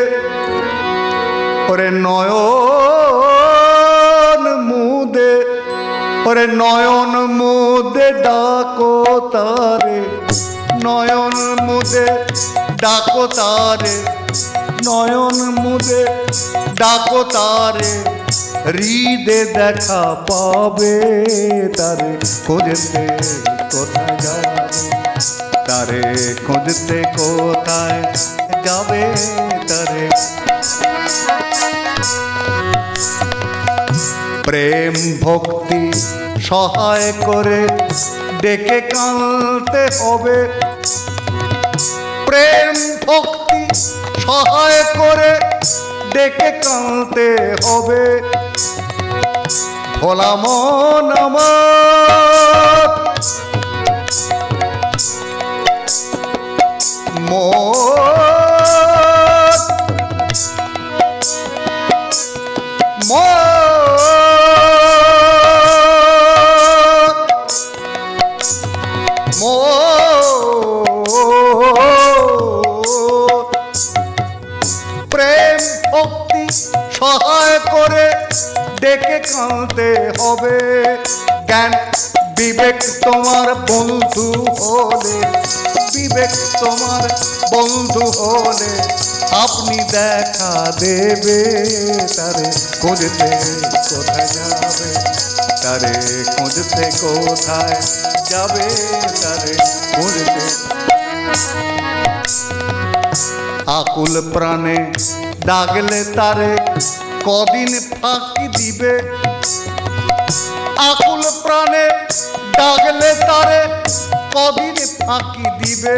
ওরে নয়ন মুদে ওরে নয়ন মুদে ডাকো তারে, নয়ন মুদে ডাকো তারে, নয়ন মুদে ডাকো তারে, হৃদে দেখা পাবে তারে, খুঁজতে কোথায় যাবে তারে, খুঁজতে কোথায় যাবে তারে। প্রেম ভক্তি সহায় করে ডেকে কাঁদতে হবে, প্রেম ভক্তি সহায় করে ডেকে কাঁদতে হবে। ভোলা মন আমার প্রেম ভক্তি সহায় করে ডেকে কাঁদতে হবে। জ্ঞান বিবেক তোমার বন্ধু হলে, বিবেক তোমার বন্ধু হলে আপনি দেখা দেবে তারে, খুঁজতে কোথায় যাবে তারে, খুঁজতে কোথায় যাবে তারে, খুঁজতে। আকুল প্রাণে ডাকলে তারে কদিন ফাঁকি দিবে, আকুল প্রাণে ডাকলে তারে কদিন ফাঁকি দিবে।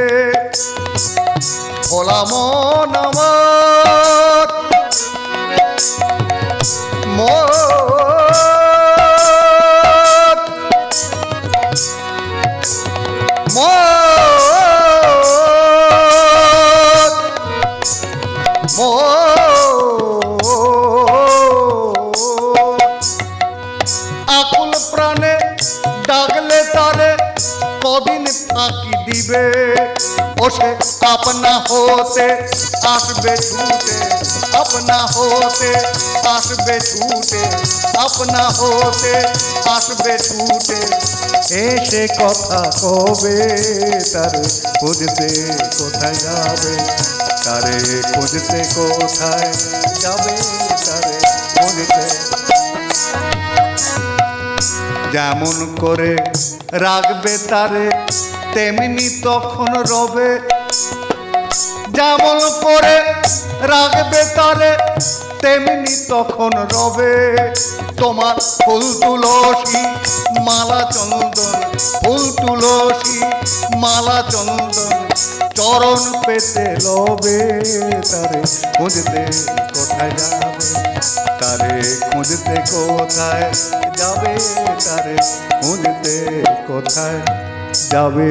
ভোলা মন আমার আকুল প্রাণে ডাকলে তারে কদিন ফাঁকি দিবে। ওসে আপনা হতে আসবে ছুটে, আপনা হতে আসবে ছুটে, আপনা হতে আসবে ছুটে, এসে কথা কবে তারে, খুঁজতে কোথায় যাবে তারে, খুঁজতে কোথায় যাবে তারে, খুঁজতে। যেমন করে রাখবে তারে তেমনি তখন রবে, যেমন করে রাখবে তারে তেমনি তখন রবে। তোমার ফুল তুলসী মালা চন্দন, ফুল তুলসী মালা চন্দন চরণ পেতে লবে তারে, খুঁজতে কোথায় যাবে তারে, খুঁজতে কোথায় যাবে তারে, খুঁজতে কোথায় যাবে।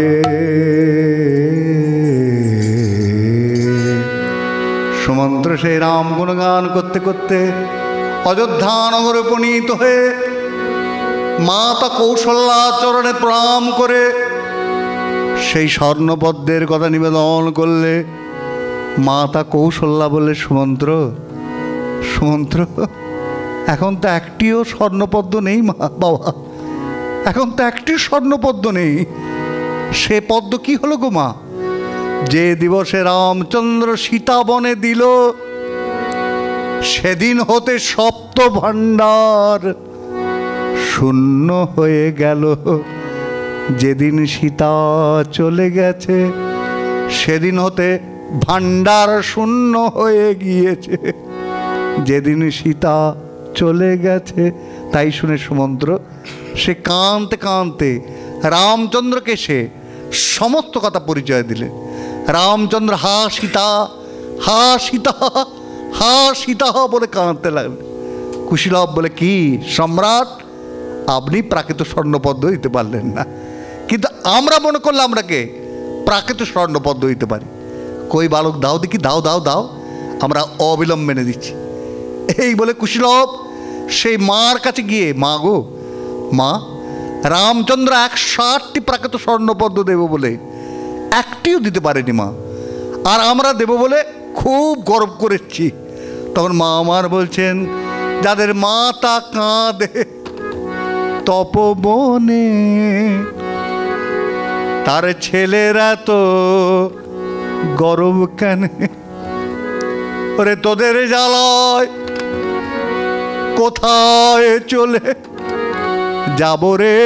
সুমন্ত্র সেই রাম গুণগান করতে করতে অযোধ্যা নগরে উপনীত হয়ে মাতা কৌশল্যা চরণে প্রণাম করে সেই স্বর্ণপদ্মের কথা নিবেদন করলে মাতা কৌশল্যা বলে, সুমন্ত্র সুমন্ত্র এখন তো একটিও স্বর্ণপদ্ম নেই মা, বাবা এখন তো একটি স্বর্ণপদ্ম নেই। সে পদ্ম কি হলো গো মা? যে দিবসে রামচন্দ্র সীতা বনে দিল সেদিন হতে সপ্ত ভাণ্ডার শূন্য হয়ে গেল। যেদিন সীতা চলে গেছে সেদিন হতে ভাণ্ডার শূন্য হয়ে গিয়েছে। যেদিন সীতা চলে গেছে, তাই শুনে সুমন্ত্র সে কাঁদতে কাঁদতে রামচন্দ্রকে সে সমস্ত কথা পরিচয় দিলেন। রামচন্দ্র হা সীতা, হা সীতা, হা সীতা বলে কাঁদতে লাগলেন। কুশীলব বলে, কি সম্রাট, আপনি প্রাকৃত স্বর্ণপদ্ম দিতে পারলেন না, কিন্তু আমরা মনে করলে আমরাকে প্রাকৃত স্বর্ণপদ্ম দিতে পারি। কই বালক দাও দেখি, দাও দাও দাও, আমরা অবিলম্বে এনে দিচ্ছি। এই বলে কুশীলব সেই মার কাছে গিয়ে, মা গো মা, রামচন্দ্র 108টি প্রাকৃত স্বর্ণপদ্ম দেব বলে একটিও দিতে পারেনি মা, আর আমরা দেব বলে খুব গর্ব করেছি। তখন মা আমার বলছেন, যাদের মাতা কাঁদে তপবনে, তার ছেলেরা তো গরম কেন? ওরে তোদের জ্বালায় কোথায় চলে যাব রে?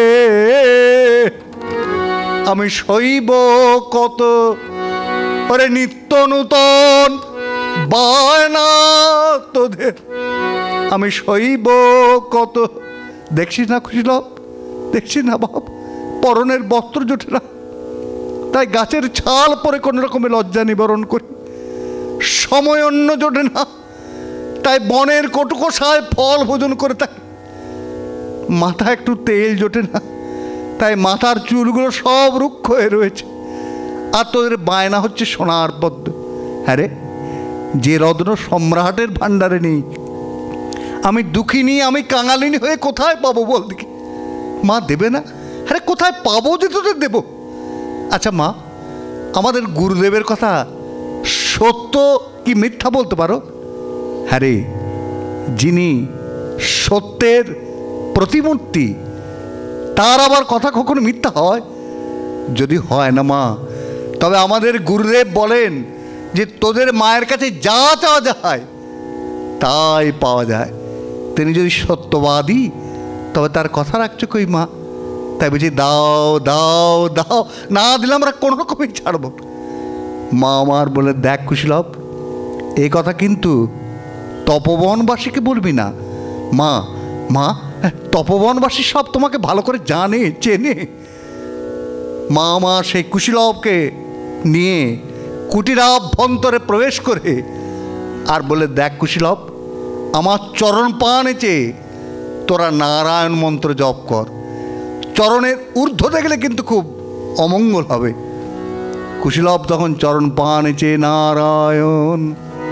আমি সইব কত ওরে নিত্য নূতন বায়না তোদের, আমি সইব কত। দেখছিস না খুশিলাভ, দেখছিস না বাপ, পরনের বস্ত্র জোটে না, তাই গাছের ছাল পরে কোনো রকমে লজ্জা নিবারণ করি। সময় অন্য জোটে না, তাই বনের কটুকষায় ফল ভোজন করে থাকি। মাথা একটু তেল জোটে না, তাই মাথার চুলগুলো সব রুক্ষ হয়ে রয়েছে। আর তোদের বায়না হচ্ছে সোনার পদ্ম। হ্যাঁ রে, যে রত্ন সম্রাটের ভাণ্ডারে নেই, আমি দুঃখিনী, আমি কাঙালিনী হয়ে কোথায় পাবো বল দেখি? মা দেবে না? হ্যাঁ, কোথায় পাবো যে তোদের দেব? আচ্ছা মা, আমাদের গুরুদেবের কথা সত্য কি মিথ্যা বলতে পারো? হ্যাঁ রে, যিনি সত্যের প্রতিমূর্তি, তার আবার কথা কখনো মিথ্যা হয়? যদি হয় না মা, তবে আমাদের গুরুদেব বলেন যে তোদের মায়ের কাছে যা চাওয়া যায় তাই পাওয়া যায়। তিনি যদি সত্যবাদী, তবে তার কথা রাখছো কই মা? তাই বুঝি দাও দাও দাও, না দিলে আমরা কোনো রকমই ছাড়ব। মা আমার বলে, দেখ কুশলভ, এই কথা কিন্তু তপবনবাসীকে বলবি না। মা মা, তপবনবাসী সব তোমাকে ভালো করে জানে, চেনে। মা আমার সেই কুশলভকে নিয়ে কুটিরাভ্যন্তরে প্রবেশ করে আর বলে, দেখ কুশলভ, আমার চরণ পানে চেয়ে তোরা নারায়ণ মন্ত্র জপ কর। চরণের ঊর্ধ্ব দেখলে কিন্তু খুব অমঙ্গল হবে। কুশলভ তখন চরণ পানে চেয়ে নারায়ণ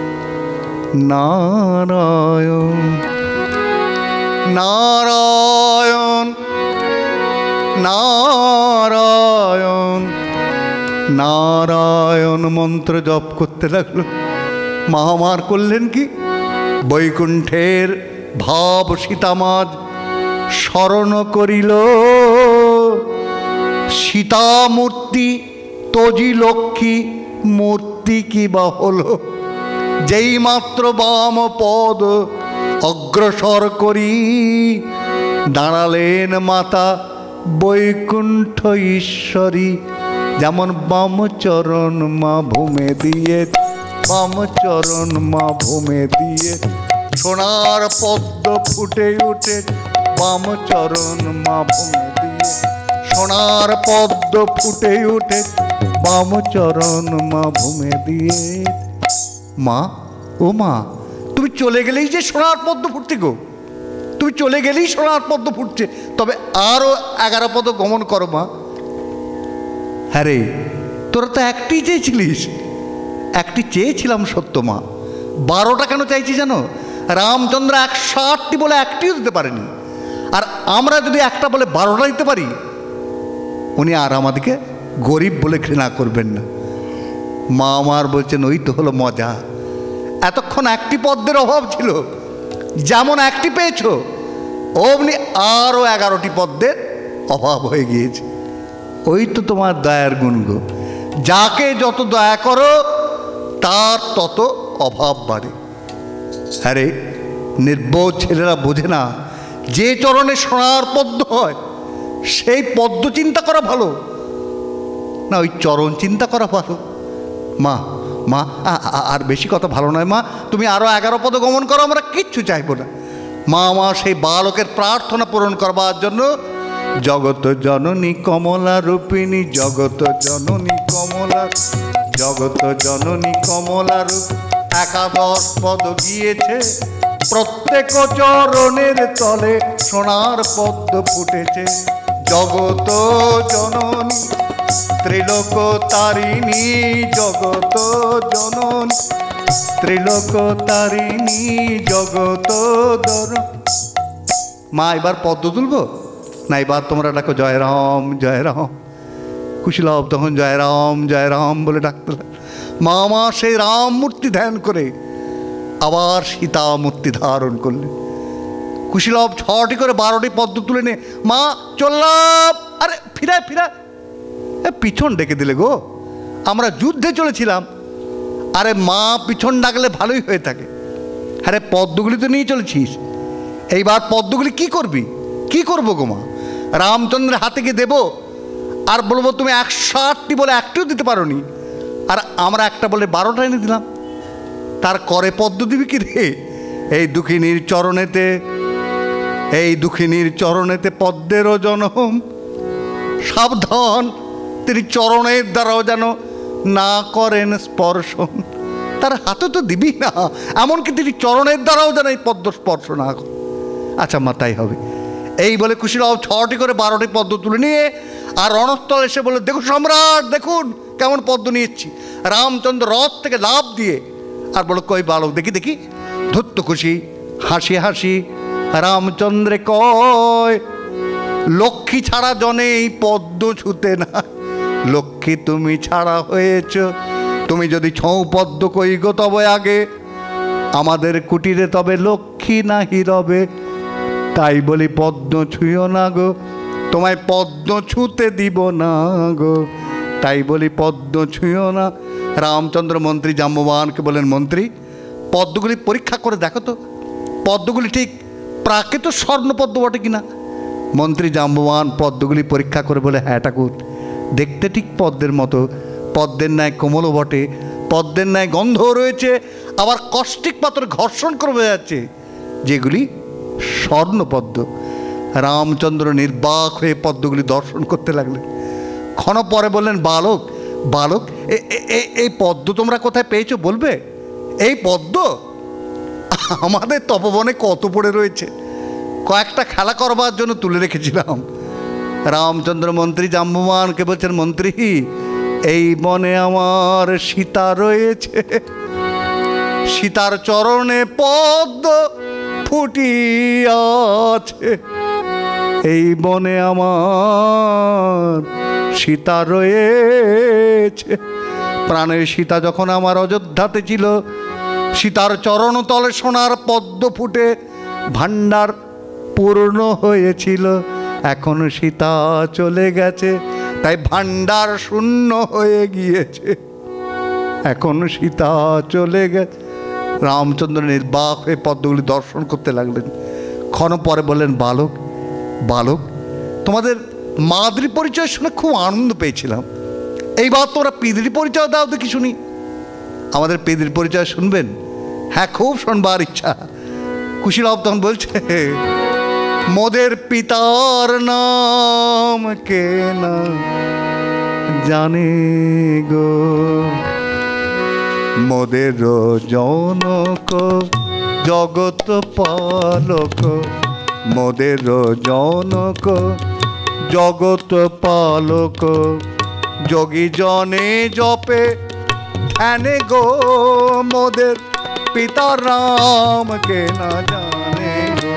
নারায়ণ নারায়ণ নারায়ণ নারায়ণ মন্ত্র জপ করতে লাগলো। মা আমার করলেন কি? বৈকুণ্ঠের ভাব সীতামাজ স্মরণ করিল। সীতামূর্তি তজি লক্ষ্মী মূর্তি কি বা হলো? যেই মাত্র বাম পদ অগ্রসর করি দাঁড়ালেন মাতা বৈকুণ্ঠ ঈশ্বরী। যেমন বাম চরণ মা ভূমে দিয়ে, বাম চরণ মা ভূমে দিয়ে সোনার পদ্ম ফুটে উঠে। বাম চরণ মা ভূমে দিয়ে সোনার পদ্ম ফুটে উঠে, বাম চরণ মা ভূমে দিয়ে। মা, ও মা, তুমি চলে গেলেই যে সোনার পদ্ম ফুটছে গো, তুমি চলে গেলেই সোনার পদ্ম ফুটছে। তবে আরও 11 পদ গমন করো মা। হ্যাঁ রে, তোরা তো একটি চেয়েছিলিস। একটি চেয়েছিলাম সত্য মা, 12টা কেন চাইছি জানো? রামচন্দ্র 108টি বলে একটিও দিতে পারেনি। আর আমরা যদি একটা বলে 12টা দিতে পারি, উনি আর আমাদেরকে গরিব বলে ঘৃণা করবেন না। মা আমার বলছেন, ওই তো হলো মজা। এতক্ষণ একটি পদ্মের অভাব ছিল, যেমন একটি পেয়েছ অমনি আরও 11টি পদ্মের অভাব হয়ে গিয়েছে। ওই তো তোমার দয়ার গুণ গো। যাকে যত দয়া করো তার তত অভাব বাড়ে। হ্যাঁ রে, নির্বোধ ছেলেরা বোঝে না, যে চরণে সোনার পদ্ম হয় সেই পদ্ম চিন্তা করা ভালো না ওই চরণ চিন্তা করা ভালো? মা মা, আর বেশি কথা ভালো নয় মা, তুমি আরও 11 পদ গমন করো, আমরা কিচ্ছু চাইবো না। মা আমার সেই বালকের প্রার্থনা পূরণ করবার জন্য জগত জননী কমলা রূপিণী, জগত জননী কমলা, জগত জননী কমলা রূপ 11 পদ গিয়েছে। প্রত্যেক চরণের তলে সোনার পদ্ম ফুটেছে। জগত জননী ত্রিলোক তারিণী, জগত জননী ত্রিলোক তারিণী, জগত ধর। মা, এবার পদ্ম তুলবো না? এবার তোমরা ডাকো জয় রাম জয় রাম। কুশলভ তখন জয় রাম বলে ডাকতে। মা মা সেই রাম মূর্তি ধ্যান করে আবার সীতা মূর্তি ধারণ করলেন। কুশীলব ছটি করে 12টি পদ্ম তুলে নিয়ে, মা চললাম। আরে ফিরায় ফিরায়, পিছন ডেকে দিলে গো, আমরা যুদ্ধে চলেছিলাম। আরে মা পিছন ডাকলে ভালোই হয়ে থাকে। আরে পদ্মগুলি তো নিয়ে চলেছিস, এইবার পদ্মগুলি কি করবি? কি করবো গো মা? রামচন্দ্রের হাতে গিয়ে দেবো আর বলবো তুমি 108টি বলে একটিও দিতে পারো নি, আর আমরা একটা বলে 12টা এনে দিলাম, তার করে পদ্ম দিবি কি রে? এই দুঃখিনীর চরণেতে, এই দুঃখিনীর চরণেতে পদ্মেরও জনম। সাবধান, তিনি চরণের দ্বারাও যেন না করেন স্পর্শন। তার হাতে তো দিবি না, এমনকি তিনি চরণের দ্বারাও যেন এই পদ্ম স্পর্শ না করেন। আচ্ছা মা, তাই হবে। এই বলে কুশীলব 6টি করে 12টি পদ্ম তুলে নিয়ে আর রণস্থল এসে বলে, দেখুন সম্রাট, দেখুন কেমন পদ্ম নিয়েছি। রামচন্দ্র রথ থেকে লাফ দিয়ে আর বলো, কই বালক দেখি দেখি। ধুত্ত খুশি হাসি হাসি রামচন্দ্রে কয়, লক্ষ্মী ছাড়া জনে এই পদ্ম ছুতে না। লক্ষ্মী তুমি ছাড়া হয়েছ, তুমি যদি ছৌ পদ্ম কই গো তবে আগে, আমাদের কুটিরে তবে লক্ষ্মী নাহি রবে। তাই বলি পদ্ম ছুঁয়ো না গো, তোমায় পদ্ম ছুঁতে দিব না গো। তাই বলি পদ্ম ছুঁয়ো না। রামচন্দ্র মন্ত্রী জাম্ববানকে বলেন, মন্ত্রী পদ্মগুলি পরীক্ষা করে দেখো তো, পদ্মগুলি ঠিক প্রাকৃত স্বর্ণপদ্ম বটে কিনা। মন্ত্রী জাম্ববান পদ্মগুলি পরীক্ষা করে বলে, হ্যাঁ ঠাকুর, দেখতে ঠিক পদ্মের মতো, পদ্মের ন্যায় কোমলও বটে, পদ্মের ন্যায় গন্ধও রয়েছে, আবার কষ্টিক পাথর ঘর্ষণ করে বোঝা যাচ্ছে যেগুলি স্বর্ণপদ্ম। রামচন্দ্র নির্বাক হয়ে পদ্মগুলি দর্শন করতে লাগলেন। ক্ষণ পরে বললেন, বালক বালক, এই পদ্ম তোমরা কোথায় পেয়েছো বলবে? এই পদ্ম আমাদের তপবনে কত পড়ে রয়েছে, কয়েকটা খেলা করবার জন্য তুলে রেখেছিলাম। রামচন্দ্র মন্ত্রী জাম্ববানকে বলছেন, মন্ত্রী এই বনে আমার সীতা রয়েছে, সীতার চরণে পদ্ম ফুটিয়াছে। এই বনে আমার সীতা রয়েছে। প্রাণের সীতা যখন আমার অযোধ্যাতে ছিল, সীতার চরণ তলে সোনার পদ্ম ফুটে ভাণ্ডার পূর্ণ হয়েছিল। এখন সীতা চলে গেছে, তাই ভাণ্ডার শূন্য হয়ে গিয়েছে। এখন সীতা চলে গেছে। রামচন্দ্র নির্বাক হয়ে পদ্মগুলি দর্শন করতে লাগলেন। ক্ষণ পরে বললেন, বালক বালক, তোমাদের মাদ্রি পরিচয় শুনে খুব আনন্দ পেয়েছিলাম, এইবার তোমরা পিতৃ পরিচয় দাও দেখি শুনি। আমাদের পিতৃ পরিচয় শুনবেন? হ্যাঁ, খুব শুনবার ইচ্ছা। কুশীলব তখন বলছে, মোদের পিতার নাম কে না জানে গো, মোদের জনক জগৎ পালক, মোদের জনক জগৎ পালক। যোগী জনে জপে ধ্যানে গো, মোদের পিতার নাম কে না জানে গো।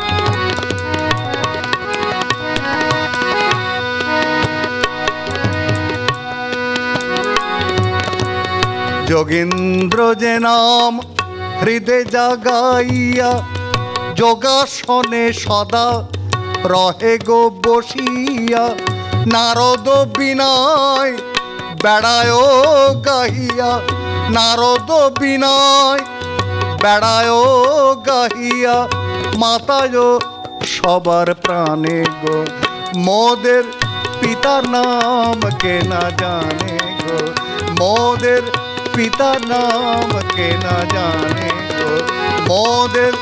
যোগীন্দ্র যে নাম হৃদয় জাগাইয়া, যোগাসনে সদা রহে গো বসিয়া। নারদ বিনয় বেড়ায় গাহিয়া, নারদ বিনয় বেড়ায় গাহিয়া। মাতায় সবার প্রাণে গো, মোদের পিতার নাম কে না জানে গো, মোদের পিতার নাম কে না জানে গো। মোদের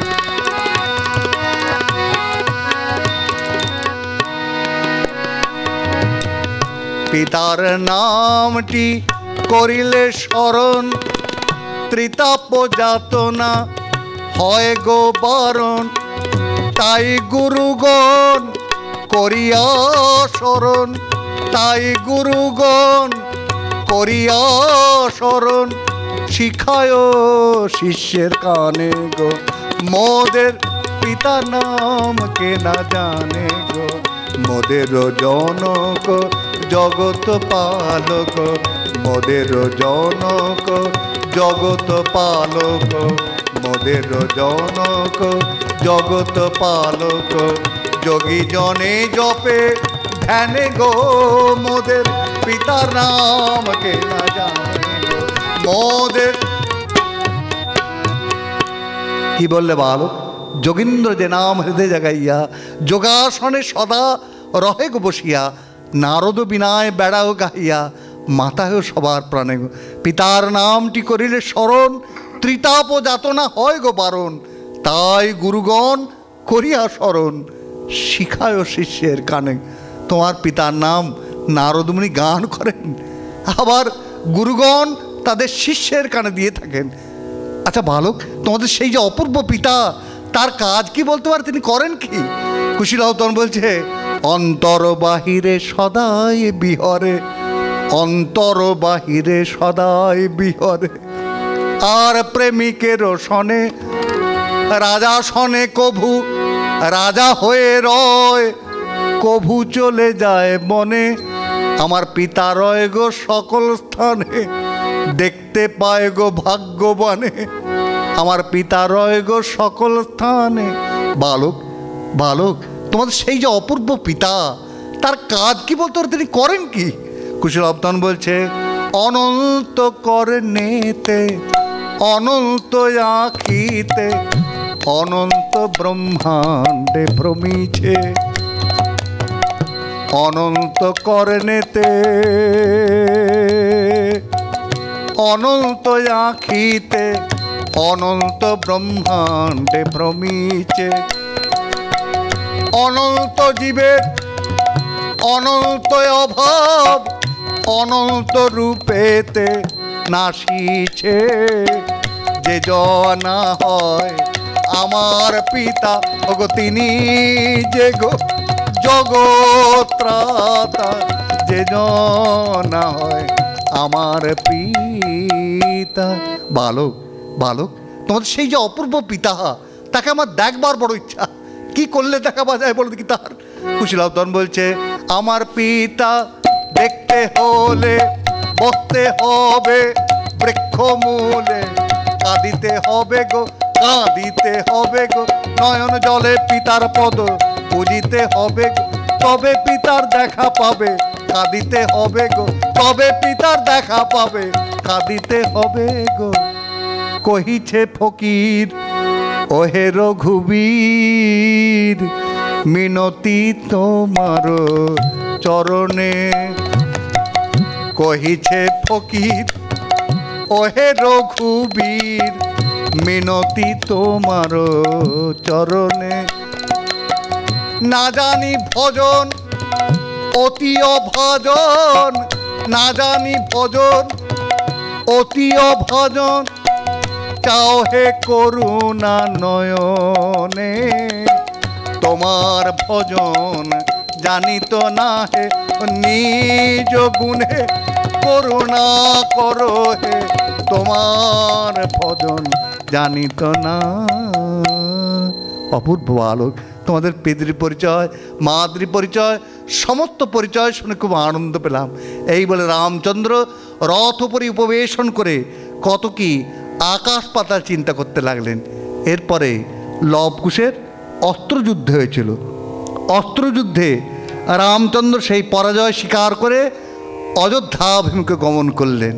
পিতার নামটি করিলে স্মরণ, ত্রিতাপ যাতনা হয় গো বারণ। তাই গুরুগণ করিয়া স্মরণ, তাই গুরুগণ করিয়া স্মরণ। শিখায় শিষ্যের কানে গো, মোদের পিতার নাম কে না জানে গো। মোদের জনক জগৎ পালক, মোদের জনক জগৎ পালক, মোদের জনক জগত পালক যোগী জনে জপে ধ্যানে গো মোদের পিতার নাম কে না জানে মোদের। কি বললে বালক? যোগীন্দ্র যে নাম হৃদয় জাগাইয়া যোগাসনে সদা রহে গো বসিয়া নারদ বিনায় বেড়াও গাইয়া মাতায়ও সবার প্রাণে গো পিতার নামটি করিলে স্মরণ ত্রিতাপ যাতনা হয় গো বারণ। তাই গুরুগণ করিয়া স্মরণ শিখায় শিষ্যের কানে। তোমার পিতার নাম নারদমুনি গান করেন, আবার গুরুগণ তাদের শিষ্যের কানে দিয়ে থাকেন। আচ্ছা বালক, তোমাদের সেই যে অপূর্ব পিতা তার কাজ কি বলতে পারে? তিনি করেন কি? কুশীলব তখন বলছে অন্তর বাহিরে সদাই বিহরে, অন্তর বাহিরে সদাই বিহরে। আর প্রেমিকের সনে রাজা সনে কভু রাজা হয়ে রয়, কভু চলে যায় বনে। আমার পিতা রয় গো সকল স্থানে দেখতে পায় গো ভাগ্যবানে। আমার পিতা রয় গো সকল স্থানে। বালক বালক, তোমাদের সেই যে অপূর্ব পিতা তার কাজ কি বলতে পারে? তিনি করেন কি? কুশীলব তখন বলছে অনন্ত করনেতে অনন্ত আখিতে অনন্ত ব্রহ্মাণ্ডে ভ্রমিছে। অনন্ত করনেতে অনন্ত আখিতে অনন্ত ব্রহ্মাণ্ডে ভ্রমিছে। অনন্ত জীবের অনন্ত অভাব অনন্ত রূপেতে নাসিছে। যে জনা হয় আমার পিতা ওগো তিনি যে গো জগত্রাতা। যে জনা হয় আমার পিতা। বালক বালক, তোমাদের সেই যে অপূর্ব পিতা তাকে আমার দেখবার বড় ইচ্ছা। কি করলে দেখা পাওয়া যায় বলো দেখি তার? কুশীলব তখন বলছে আমার পিতা দেখতে হলে বসতে হবে বৃক্ষ মূলে। কাঁদিতে হবে গো কাঁদিতে হবে গো নয়ন জলে পিতার পদ বুঝিতে হবে গো, তবে পিতার দেখা পাবে। কাঁদিতে হবে গো তবে পিতার দেখা পাবে। কাঁদিতে হবে গো। কহিছে ফকির ওহে রঘুবীর মিনতি তোমার চরণে। কহিছে ফকির ওহে রঘুবীর মিনতি তোমার চরণে। না জানি ভজন অতি অভজন, না জানি ভজন অতি অভজন। চাও হে করুণা নয়নে তোমার ভজন জানিত না হে নিজ গুণে। করুণা করো হে তোমার ভজন জানিত না। অপূর্ব বালক, তোমাদের পিতৃ পরিচয় মাতৃ পরিচয় সমস্ত পরিচয় শুনে খুব আনন্দ পেলাম। এই বলে রামচন্দ্র রথ উপরে উপবেশন করে কত কি আকাশ পাতাল চিন্তা করতে লাগলেন। এরপরে লবকুশের অস্ত্রযুদ্ধ হয়েছিল। অস্ত্রযুদ্ধে রামচন্দ্র সেই পরাজয় স্বীকার করে অযোধ্যা অভিমুখে গমন করলেন।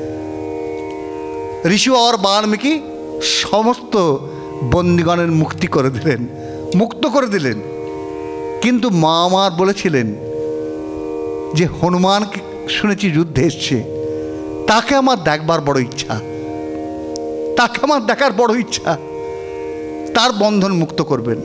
ঋষি আর বাল্মীকি সমস্ত বন্দিগণের মুক্তি করে দিলেন, মুক্ত করে দিলেন। কিন্তু মা আমার বলেছিলেন যে হনুমানকে শুনেছি যুদ্ধে এসছে, তাকে আমার দেখবার বড় ইচ্ছা, তাকে আমার দেখার বড় ইচ্ছা। তার বন্ধন মুক্ত করবেন।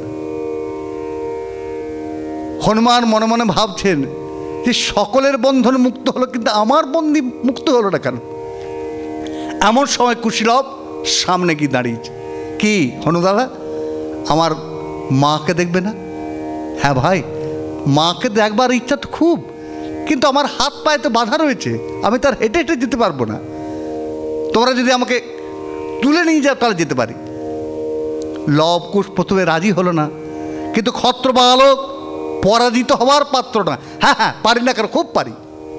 হনুমান মনে মনে ভাবছেন যে সকলের বন্ধন মুক্ত হলো, কিন্তু আমার বন্দি মুক্ত হলো না কেন? এমন সময় কুশীলব সামনে গিয়ে দাঁড়িয়েছে। কি হনুদাদা, আমার মাকে দেখবে না? হ্যাঁ ভাই, মাকে দেখবার ইচ্ছা তো খুব, কিন্তু আমার হাত পায়ে তো বাধা রয়েছে, আমি তার হেঁটে হেঁটে যেতে পারবো না। তোমরা যদি আমাকে তুলে নিয়ে যাও তাহলে যেতে পারি। লবকুশ প্রথমে রাজি হলো না, কিন্তু ক্ষত্র বালক পরাজিত হওয়ার পাত্র না। হ্যাঁ হ্যাঁ পারি না কেন, খুব পারি।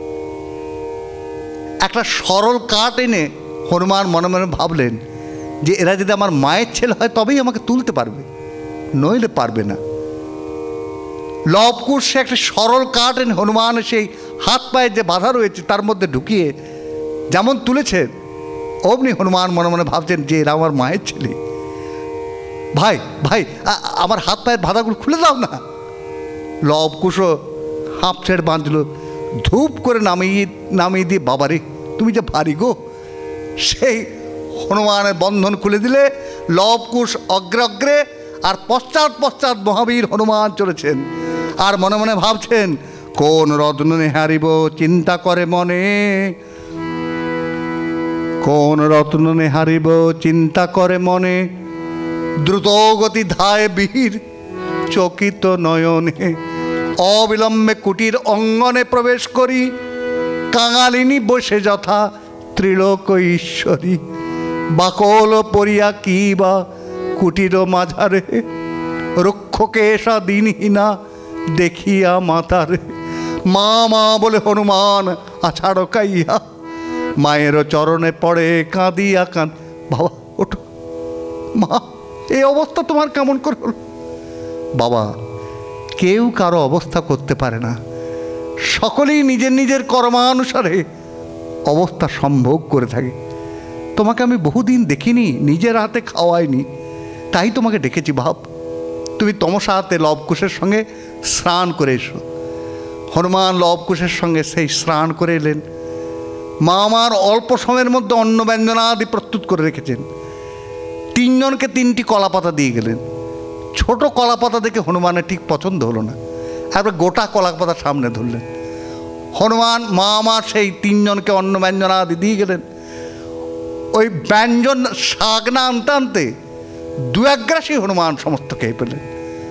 একটা সরল কাঠ এনে হনুমান মনে মনে ভাবলেন যে এরা যদি আমার মায়ের ছেলে হয় তবেই আমাকে তুলতে পারবে। নইলে পারবে না। লবকুশ সে একটা সরল কাঠ এনে হনুমান সেই হাত পায়ে যে বাধা রয়েছে তার মধ্যে ঢুকিয়ে যেমন তুলেছেন, অমনি হনুমান মনে মনে ভাবছেন যে এরা আমার মায়ের ছেলে। ভাই ভাই আমার হাত পায়ের বাধাগুলো খুলে দাও না। লবকুশও হাঁপ ছেড়ে বাঁধল, ধূপ করে নামিয়ে দিয়ে, বাবারে তুমি যে ভারী গো। সেই হনুমানের বন্ধন খুলে দিলে লবকুশ অগ্রে অগ্রে, আর পশ্চাৎ পশ্চাৎ মহাবীর হনুমান চলেছেন। আর মনে মনে ভাবছেন, কোন রত্নে হারিব চিন্তা করে মনে, কোন রত্নে হারিব চিন্তা করে মনে, দ্রুত গতি ধায় বীর চকিত নয়নে, অবিলম্বে কুটির অঙ্গনে প্রবেশ করি, কাঙালিনী বসে যথা ত্রিলোক ঈশ্বরী, বাকল পরিয়া কি বা কুটির মাঝারে, রক্ষকে এসা দিনহীনা দেখিয়া মাতারে, মা মা বলে হনুমান আছাড় কাইয়া, মায়ের চরণে পড়ে কাঁদিয়া বাবা ওঠো, মা এই অবস্থা তোমার কেমন করে হল? বাবা, কেউ কারো অবস্থা করতে পারে না, সকলেই নিজের নিজের কর্মানুসারে অবস্থা সম্ভোগ করে থাকে। তোমাকে আমি বহুদিন দেখিনি, নিজের হাতে খাওয়াইনি, তাই তোমাকে ডেকেছি। ভাব, তুমি তমসা হাতে লবকুশের সঙ্গে স্নান করে এসো। হনুমান লবকুশের সঙ্গে সেই স্নান করে এলেন। মা আমার অল্প সময়ের মধ্যে অন্ন ব্যঞ্জনাদি প্রস্তুত করে রেখেছেন। তিনজনকে 3টি কলাপাতা দিয়ে গেলেন। ছোট কলাপাতা দেখে হনুমানের ঠিক পছন্দ হলো না, একবার গোটা কলাপাতা সামনে ধরলেন। হনুমান মা আমার সেই 3জনকে অন্ন ব্যঞ্জনাদি দিয়ে গেলেন। ওই ব্যঞ্জন শাক না আনতে আনতে 2-1 গ্রাসই হনুমান সমস্ত খেয়ে পেলেন।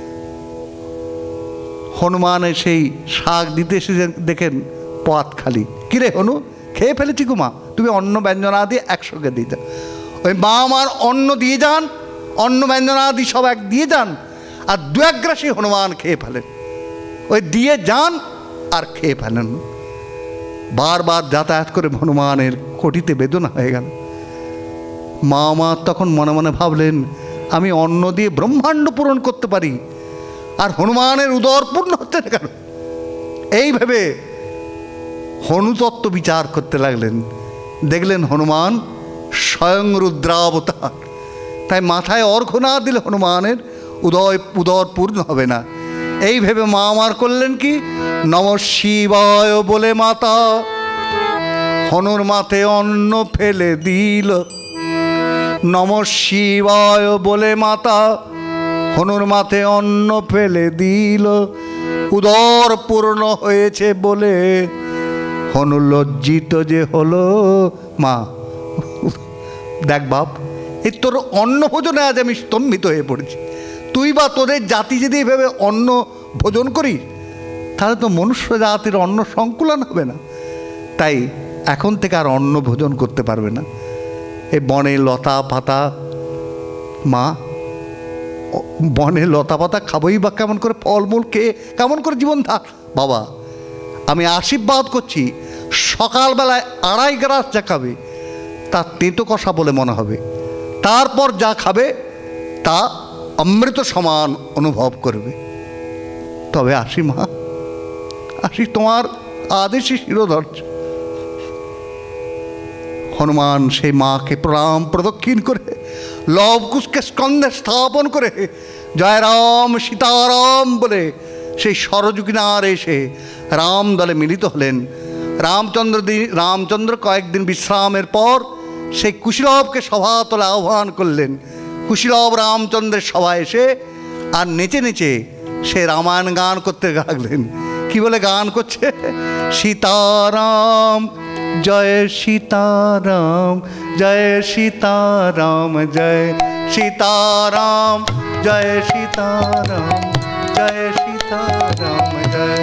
হনুমানের সেই শাক দিতে এসে দেখেন পাত খালি। কিরে হনু, খেয়ে ফেলেছি কুমা, তুমি অন্ন ব্যঞ্জনাদি একসঙ্গে দিয়ে যান। ওই মা আমার অন্ন দিয়ে যান, অন্ন ব্যঞ্জনাদি সব এক দিয়ে যান, আর 2-1 গ্রাসই হনুমান খেয়ে ফেলেন। ওই দিয়ে যান আর খেয়ে ফেলেন। বারবার যাতায়াত করে হনুমানের কোটিতে বেদনা হয়ে গেল। মা মা তখন মনে মনে ভাবলেন, আমি অন্ন দিয়ে ব্রহ্মাণ্ড পূরণ করতে পারি, আর হনুমানের উদর পূর্ণ হচ্ছে না কেন? এই ভেবে হনুতত্ত্ব বিচার করতে লাগলেন। দেখলেন হনুমান স্বয়ং রুদ্রাবতার, তাই মাথায় অর্ঘ্য না দিলে হনুমানের উদর পূর্ণ হবে না। এই ভেবে মা আমার করলেন কি, নম শিবায় বলে মাতা হনুর মাথে অন্ন ফেলে দিল। নম শিবায় বলে মাতা হনুর মাথে অন্ন ফেলে দিল, উদর পূর্ণ হয়েছে বলে হনু লজ্জিত যে হলো। মা দেখ বাপ, এই তোর অন্ন ভোজনে আজ আমি স্তম্ভিত হয়ে পড়েছি। তুই বা তোদের জাতি যদি এভাবে অন্ন ভোজন করিস, তাহলে তো মনুষ্য জাতির অন্ন সংকুলন হবে না। তাই এখন থেকে আর অন্ন ভোজন করতে পারবে না। এই বনে লতা পাতা, মা বনে লতা পাতা খাবোই বা কেমন করে, ফলমূল খেয়ে কেমন করে জীবন থাক? বাবা, আমি আশীর্বাদ করছি, সকালবেলায় 2.5 গ্রাস যা খাবে তা তেঁতো কষা বলে মনে হবে, তারপর যা খাবে তা অমৃত সমান অনুভব করবে। তবে আসি মা, আসি, তোমার আদেশে শিরোধার্য। হনুমান সেই মাকে প্রণাম প্রদক্ষিণ করে লবকুশকে স্কন্ধে স্থাপন করে জয় রাম সীতারাম বলে সেই সরযূ কিনারে এসে রাম দলে মিলিত হলেন। রামচন্দ্র কয়েকদিন বিশ্রামের পর সেই কুশীলবকে সভাতলে আহ্বান করলেন। কুশীলব রামচন্দ্রের সভায় এসে আর নেচে নেচে সে রামায়ণ গান করতে লাগলেন। কি বলে গান করছে? সীতারাম জয় সীতারাম, জয় সীতারাম, জয় সীতারাম, জয় সীতারাম, জয় সীতারাম, জয়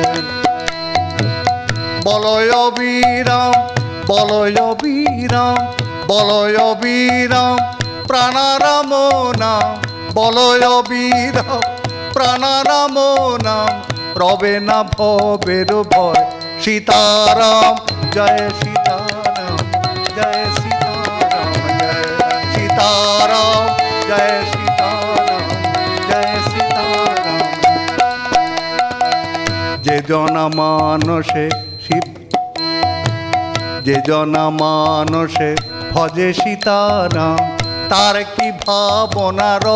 বলয় অবিরাম, বলয় অবিরাম, বলয় অবিরাম প্রাণারাম নাম, বলয় অবিরাম প্রাণারাম নাম, রবে না ভবের ভয়। সীতারাম জয় সীতারাম, জয় সীতারাম, জয় সীতারাম, জয় সীতারাম, জয় সীতারাম। যে জনমানসে শিব, যে জনমানসে ভজে সীতারাম, তার কি ভাবনার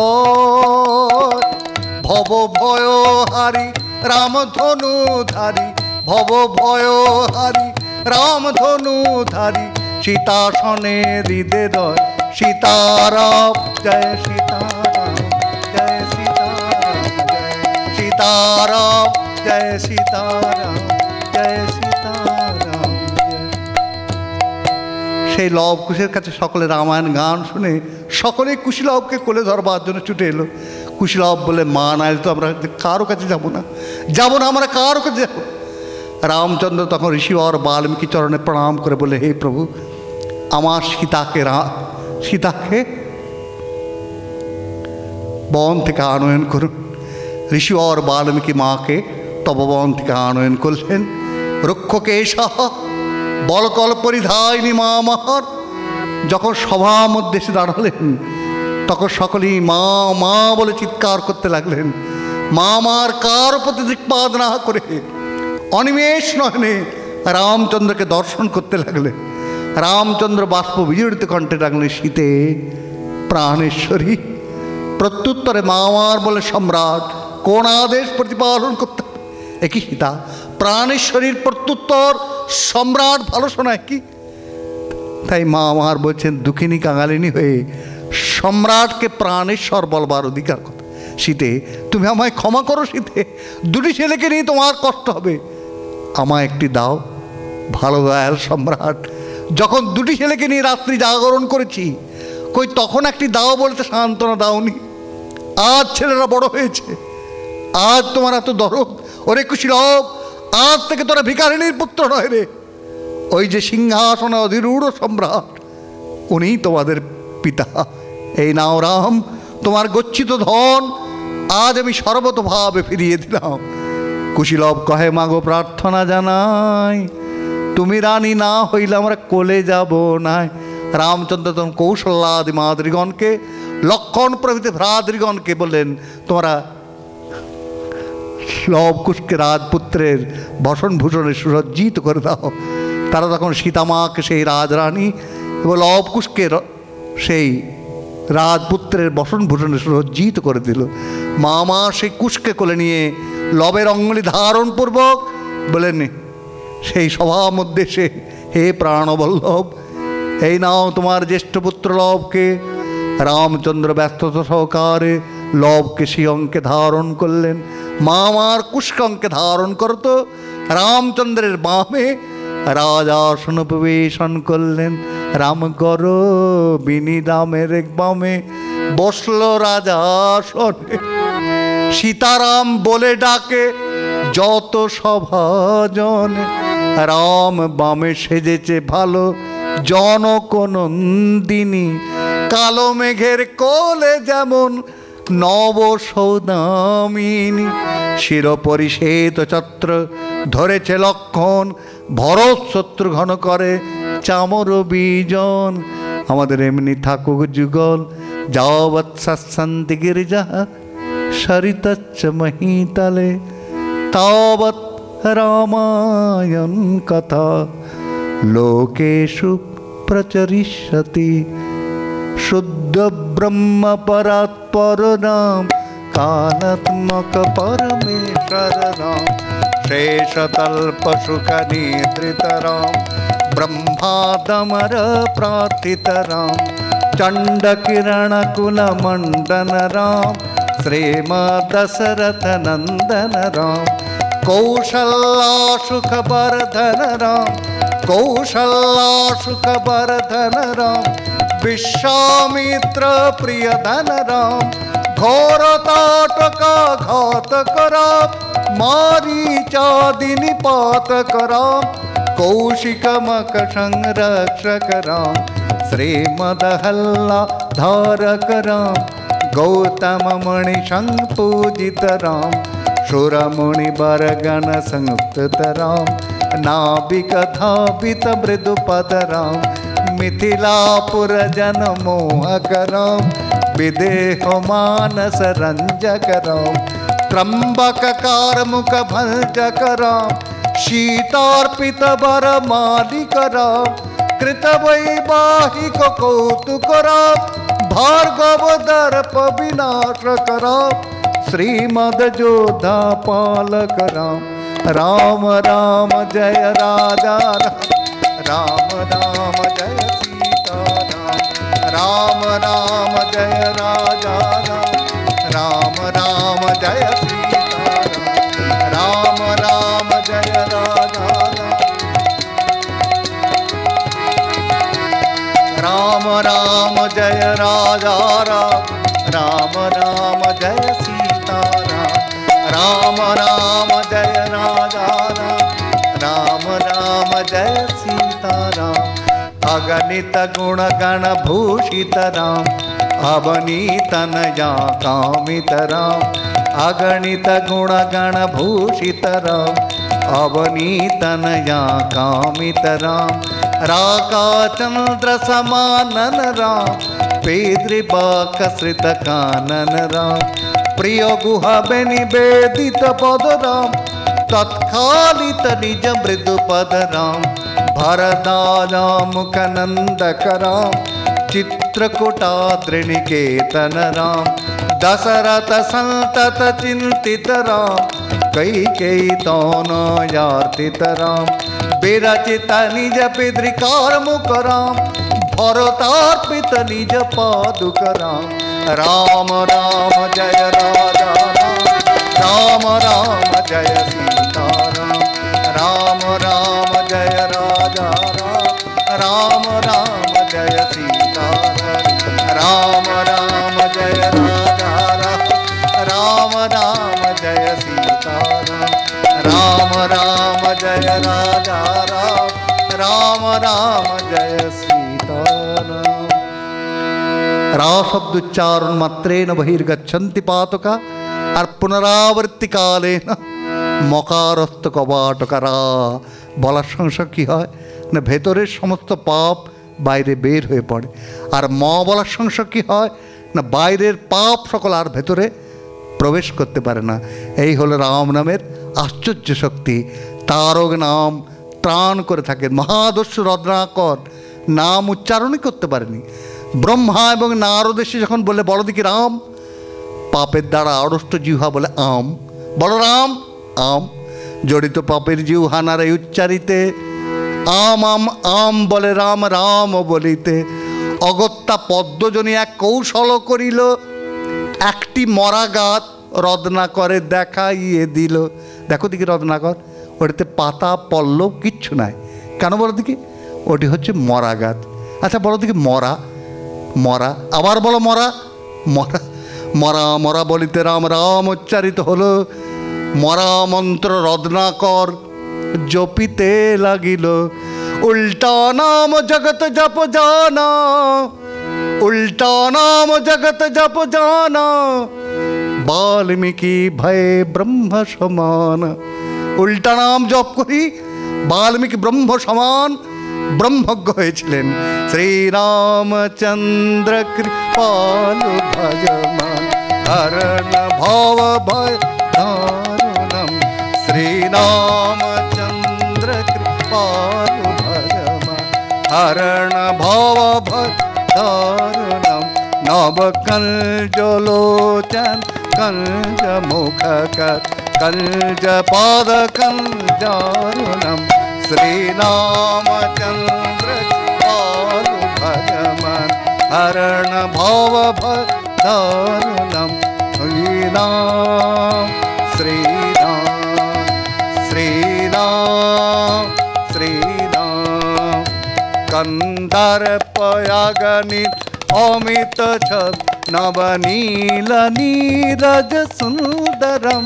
ভব ভয়হারি রামধনুধারী, ভব ভয়হারি রামধনুধারী, সীতাসনে হৃদয় সীতারাম জয় সীতারাম জয় সীতারাম জয় সীতারাম জয় সীতারাম জয় সীতারাম। সেই লবকুশের কাছে সকলে রামায়ণ গান শুনে সকলে কুশীলবকে কোলে ধরবার জন্য ছুটে এলো। কুশীলব বলে, মা নাই তো আমরা কারো কাছে যাব না, যাব না আমরা কারো কাছে যাব। রামচন্দ্র তখন ঋষিবর বাল্মীকি চরণে প্রণাম করে বলে, হে প্রভু, আমার সীতাকে বন থেকে আনয়ন করুন। ঋষিবর বাল্মীকি মাকে তপবন থেকে আনয়ন করলেন। রক্ষকেশা বলকল পরিধায়িনী মা আমার যখন সভা মধ্যে এসে দাঁড়ালেন, তখন সকলেই মা মা বলে চিৎকার করতে লাগলেন। মা আমার কার প্রতি দিকপাত না করে অনিমেষ নয়নে রামচন্দ্রকে দর্শন করতে লাগলেন। রামচন্দ্র বাষ্প বিজড়িত কণ্ঠে ডাকলেন, সীতে প্রাণেশ্বরী। প্রত্যুত্তরে মা আমার বলে, সম্রাট কোন আদেশ প্রতিপালন করতে হবে? একই সীতা, প্রাণেশ্বরীর প্রত্যুত্তর সম্রাট ভালো শোনায় কি? তাই মা আমার বলছেন, দুঃখিনী কাঙালিনী হয়ে সম্রাটকে প্রাণেশ্বর বলবার অধিকার কথা। সীতে, তুমি আমায় ক্ষমা করো সীতে, দুটি ছেলেকে নিয়ে তোমার কষ্ট হবে, আমায় একটি দাও। ভালো দয়াল সম্রাট, যখন দুটি ছেলেকে নিয়ে রাত্রি জাগরণ করেছি, কই তখন একটি দাও বলতে সান্ত্বনা দাওনি? আজ ছেলেরা বড় হয়েছে, আজ তোমার এত দরদ। ওরে কুশীলব, আজ থেকে তোরা ভিখারিণীর পুত্র নয় রে, ওই যে সিংহাসনে অধিরূঢ় সম্রাট, উনিই তোমাদের পিতা। এই নাও রাম, তোমার গচ্ছিত ধন আজ আমি সর্বতভাবে ফিরিয়ে দিলাম। কুশীলব কহে, মাগো প্রার্থনা জানাই, তুমি রানী না হইলে আমরা কোলে যাব না। রামচন্দ্র তখন কৌশল্যাদি মাতৃগণকে, লক্ষণ প্রভৃতি ভ্রাতৃগণকে বললেন, তোমরা লবকুশকে রাজপুত্রের বসনভূষণে সুসজ্জিত করে দাও। তারা তখন সীতামাকে সেই রাজরানী এবং লবকুশকে সেই রাজপুত্রের বসনভূষণে সুসজ্জিত করে দিল। মা সেই কুশকে কোলে নিয়ে লবের অঙ্গুলি ধারণপূর্বক বলেন, সেই সভার মধ্যে সে, হে প্রাণবল্লভ, এই নাও তোমার জ্যেষ্ঠ পুত্র লবকে। রামচন্দ্র ব্যস্ততা সহকারে লবকে সেই অঙ্কে ধারণ করলেন। মা আমার কুশকে অঙ্কে ধারণ করত। রামচন্দ্রের বামে রাজাসন উপবেশন করলেন। রাম কর বিনি রামের বামে বসল রাজাসনে। সীতারাম বলে ডাকে যত সভাজনে, রাম বামে সেজেছে ভালো জনক নন্দিনী। কালো মেঘের কোলে যেমন নব সৌদামিনী। শিরপরিষেত ছত্র ধরেছে লক্ষণ, ভরত শত্রুঘ্ন করে চামর বিজন। আমাদের এমনি থাকুক যুগল যাবৎ শান্তি গিরিজা সরিতচ্চ মহিতলে, তাবৎ রামায়ণ কথা লোকেষু প্রচরিষ্যতি। শুদ্ধ ব্রহ্ম পরাৎপর রাম, কালাত্মক পরমেশ্বর রাম। শেষতল্প সুখ নিদ্রিত রাম, ব্রহ্মাদমর প্রার্थित রাম। চণ্ড কিরণ কুল মণ্ডন রাম, শ্রীমদশরথ নন্দন রাম। कौशल्या सुख वर्धन राम, कौशल्या सुख वर्धन राम। विश्वामित्र प्रिय धन राम, घोर ताटक घातक राम। मारीचादि निपातक राम, कौशिक मक संरक्षक राम। श्रीमदहल्ला धारक राम, गौतम मणि संपूजित राम। सुरमुनि बरगण संयुक्त राम, नाविक धावित मृदुपद राम। मिथिलापुर जन मोहक राम, विदेह मानस रंजक राम। त्र्यंबककार मुख भंजक राम, शीतार्पित वर मालिक राम, कृत वैवाहिक कौतुक राम, भार्गव दर्प विनाशक राम, श्रीमद जोधा पालक राम। राम राम जय राजा राम, राम राम जय सीता राम, राम राम जय राजा राम, राम राम जय सीता राम, राम राम जय राजा राम, राम जय राजा राम, राम जय सीता राम, राम जय राजा राम, राम जय सीता राम। अगणित गुण गण भूषित राम, अवनीत नया कामित राम, अगणित गुण गण भूषित राम, अवनीत नया कामित राम। राका चंद्र समानन राम, पेद्रिबाक श्रित कानन राम, प्रिय गुह निवेदित पद राम, तत्कालित निज मृदु पद राम। भरदाना मुख नंदक राम, चित्रकूटाद्रिनिकेतन राम, दशरथ संतत चिंतित राम, कैकेयी तनयार्तित राम। विरचित निज पितृकार मुख राम, भरतार्पित निज पादुक राम। राम राम जय राजा राम, राम जय सीता राम, राम राम जय राजा राम, राम जय सीता राम, राम जय राजा राम, राम जय सीता राम, राम जय राजा राम, राम जय सीता राम। रा शब्द उच्चारण मात्रेन बहिर्गच्छन्ति पातुका, और पुनरावृत्ति कालेन मकारस्थ कबाटकारा বলার সংখ্যা কী হয় না, ভেতরের সমস্ত পাপ বাইরে বের হয়ে পড়ে। আর ম বলার সংখ্যা কী হয় না, বাইরের পাপ সকল আর ভেতরে প্রবেশ করতে পারে না। এই হলো রাম নামের আশ্চর্য শক্তি। তারক নাম ত্রাণ করে থাকে। মহাদস্যু রত্নাকর নাম উচ্চারণই করতে পারেনি। ব্রহ্মা এবং নারদ এসে যখন বলে বলো দেখি রাম, পাপের দ্বারা আড়ষ্ট জিহ্বা বলে আম, বলো রাম আম। জড়িত পাপের জিহ্বা নারে উচ্চারিতে, আম আম আম বলে রাম রাম বলিতে। অগত্যা পদ্মজনী এক কৌশল করিল, একটি মরা গাছ রত্নাকরে দেখাইয়ে দিল। দেখো দেখি রত্নাকর, ওটাতে পাতা পল্লব কিচ্ছু নাই, কেন বলো দেখি? ওটি হচ্ছে মরা গাছ। আচ্ছা বলো দেখি মরা, মরা আবার বলো মরা, মরা মরা মরা বলিতে রাম রাম উচ্চারিত হলো। মরা মন্ত্র রত্নাকর জপিতে লাগিল। উল্টা নাম জগত জপ জানা, উল্টা নাম জগত জপ জানা, বাল্মীকি ভয়ে ব্রহ্ম সমান। উল্টা নাম জপ করি বাল্মীকি ব্রহ্ম সমান ব্রহ্মজ্ঞ হয়েছিলেন। শ্রীরামচন্দ্র কৃপালু ভজমান, হরণ ভব ভয় দারুণম। শ্রীরামচন্দ্র কৃপালু ভজমান, হরণ ভব ভয় দারুণম। নব কঞ্জলোচন কঞ্জ মুখকর, কঞ্জ পাদ কঞ্জারুণম। শ্রীরামচন্দ্র কৃপালু ভজমান, হরণ ভব ভয় দারুণম। শ্রীরাম শ্রীরাম শ্রীরাম শ্রীরাম। কন্দর্পয়াগনিত অমিত ছব, নবনীল নীরজ সুন্দরম।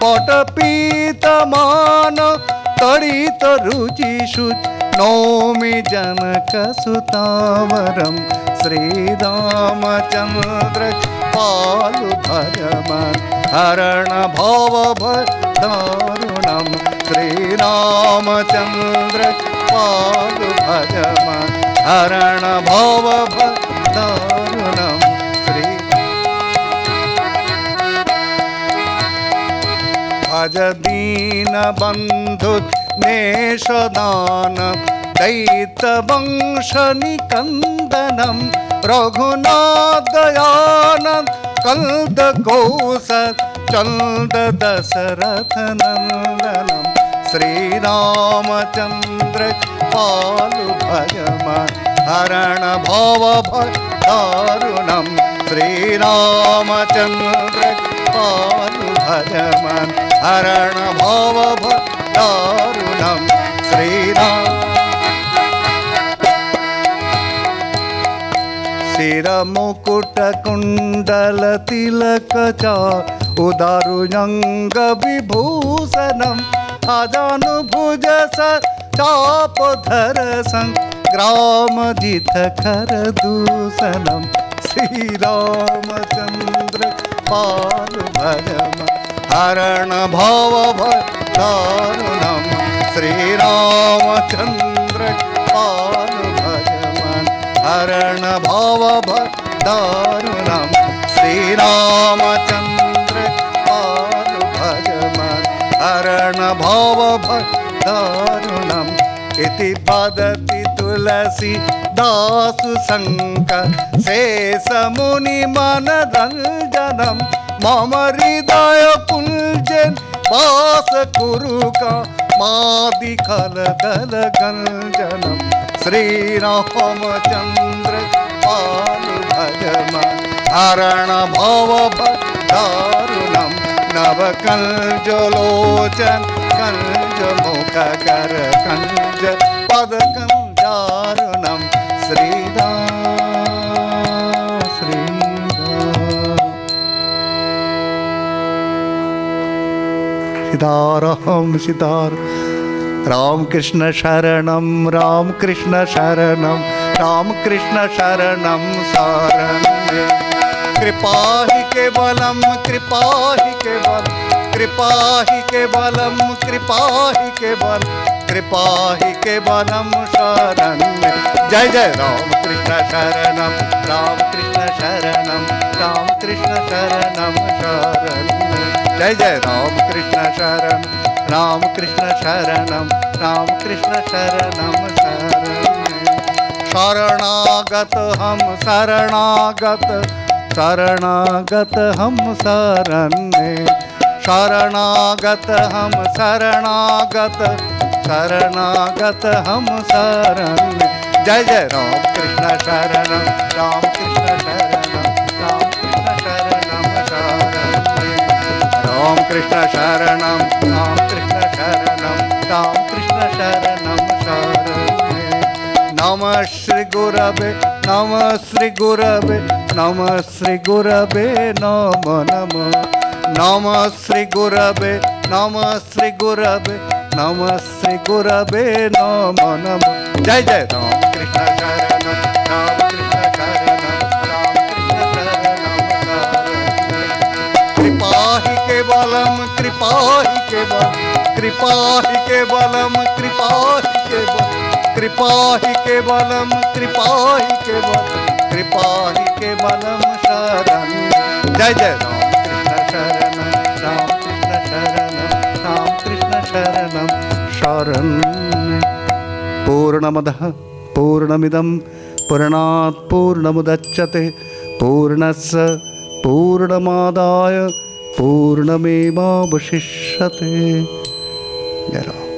পটপীতমান তরিত রুচি সুচ, নৌমি জনক সুতাবরম। শ্রীরামচন্দ্র পালু ভজমান, হরণ ভব ভয় দারুণম। শ্রীরামচন্দ্র পালু ভজমান, হরণ ভব ভয় দারুণম। भज दीन बंधु नेशदान दैत वंश निकंदनम रघुनाथ दयानंद कल्द कौशल चंद दशरथ नंदनम श्री रामचंद्र पालु भजमान हरण भव दारुणम श्री रामचंद्र पालु भजमान हरण भव दारुणम श्री राम शिर मुकुट कुंडल तिलक उदारुजंग विभूषणम अजानुभुज चापधर संग्राम जित खर दूषणम श्री रामचंद्र पालु भजमान हरण भव दारुणम श्री रामचंद्र पालु भजमान हरण भव दारुणम श्री रामचंद्र पालु भजमान हरण भव दारुणम इति वदति तुलसी दासु शंकर शेष मुनि मन रंजनम मम हृदय कुंजन वास कुरु का मादि खल दल गंजनम श्री रामचंद्र पालु भजमान हरण भव दारुणम नव कंजलोचन कंज मुख कर कंज पद कंजारुणम श्रीराम सीताराम सीतार राम कृष्ण शरणम राम कृष्ण शरणम राम कृष्ण शरणम शरण्य कृपा ही केवलम कृपा ही केवल कृपा ही केवलम कृपा ही केवल कृपा ही केवलम शरण्य जय जय राम कृष्ण शरणम राम कृष्ण शरणम राम कृष्ण शरणम शरण्य जय जय राम कृष्ण शरण राम कृष्ण शरणम राम कृष्ण शरणम शरण्य शरणागत हम शरणागत शरणागत हम शरण्य शरणागत हम शरणागत शरणागत हम शरण्य जय जय राम कृष्ण शरणम राम कृष्ण शरणम राम कृष्ण शरणम शरण्य राम कृष्ण शरणम राम कृष्ण शरणम राम कृष्ण शरणम शरण्य नमः श्री गुरवे नमः श्री गुरवे नमः श्री गुरवे नमो नमः नमः श्री गुरवे नमः श्री गुरवे नमः श्री गुरवे नमो नमः जय जय राम कृष्ण शरणम राम कृष्ण शरणम राम कृष्ण शरणम शरण्य कृपा ही केवलम कृपा ही केवल कृपा ही केवलम कृपा ही केवल कृपा ही केवलम कृपा ही केवल कृपा ही केवलम शरण्य जय जय राम कृष्ण शरणम राम कृष्ण शरणम राम कृष्ण शरणम शरण्य पूर्णमदः पूर्णमिदं पूर्णात् पूर्णमुदच्यते पूर्णस्य पूर्णमादाय पूर्णमेवावशिष्यते जय राम।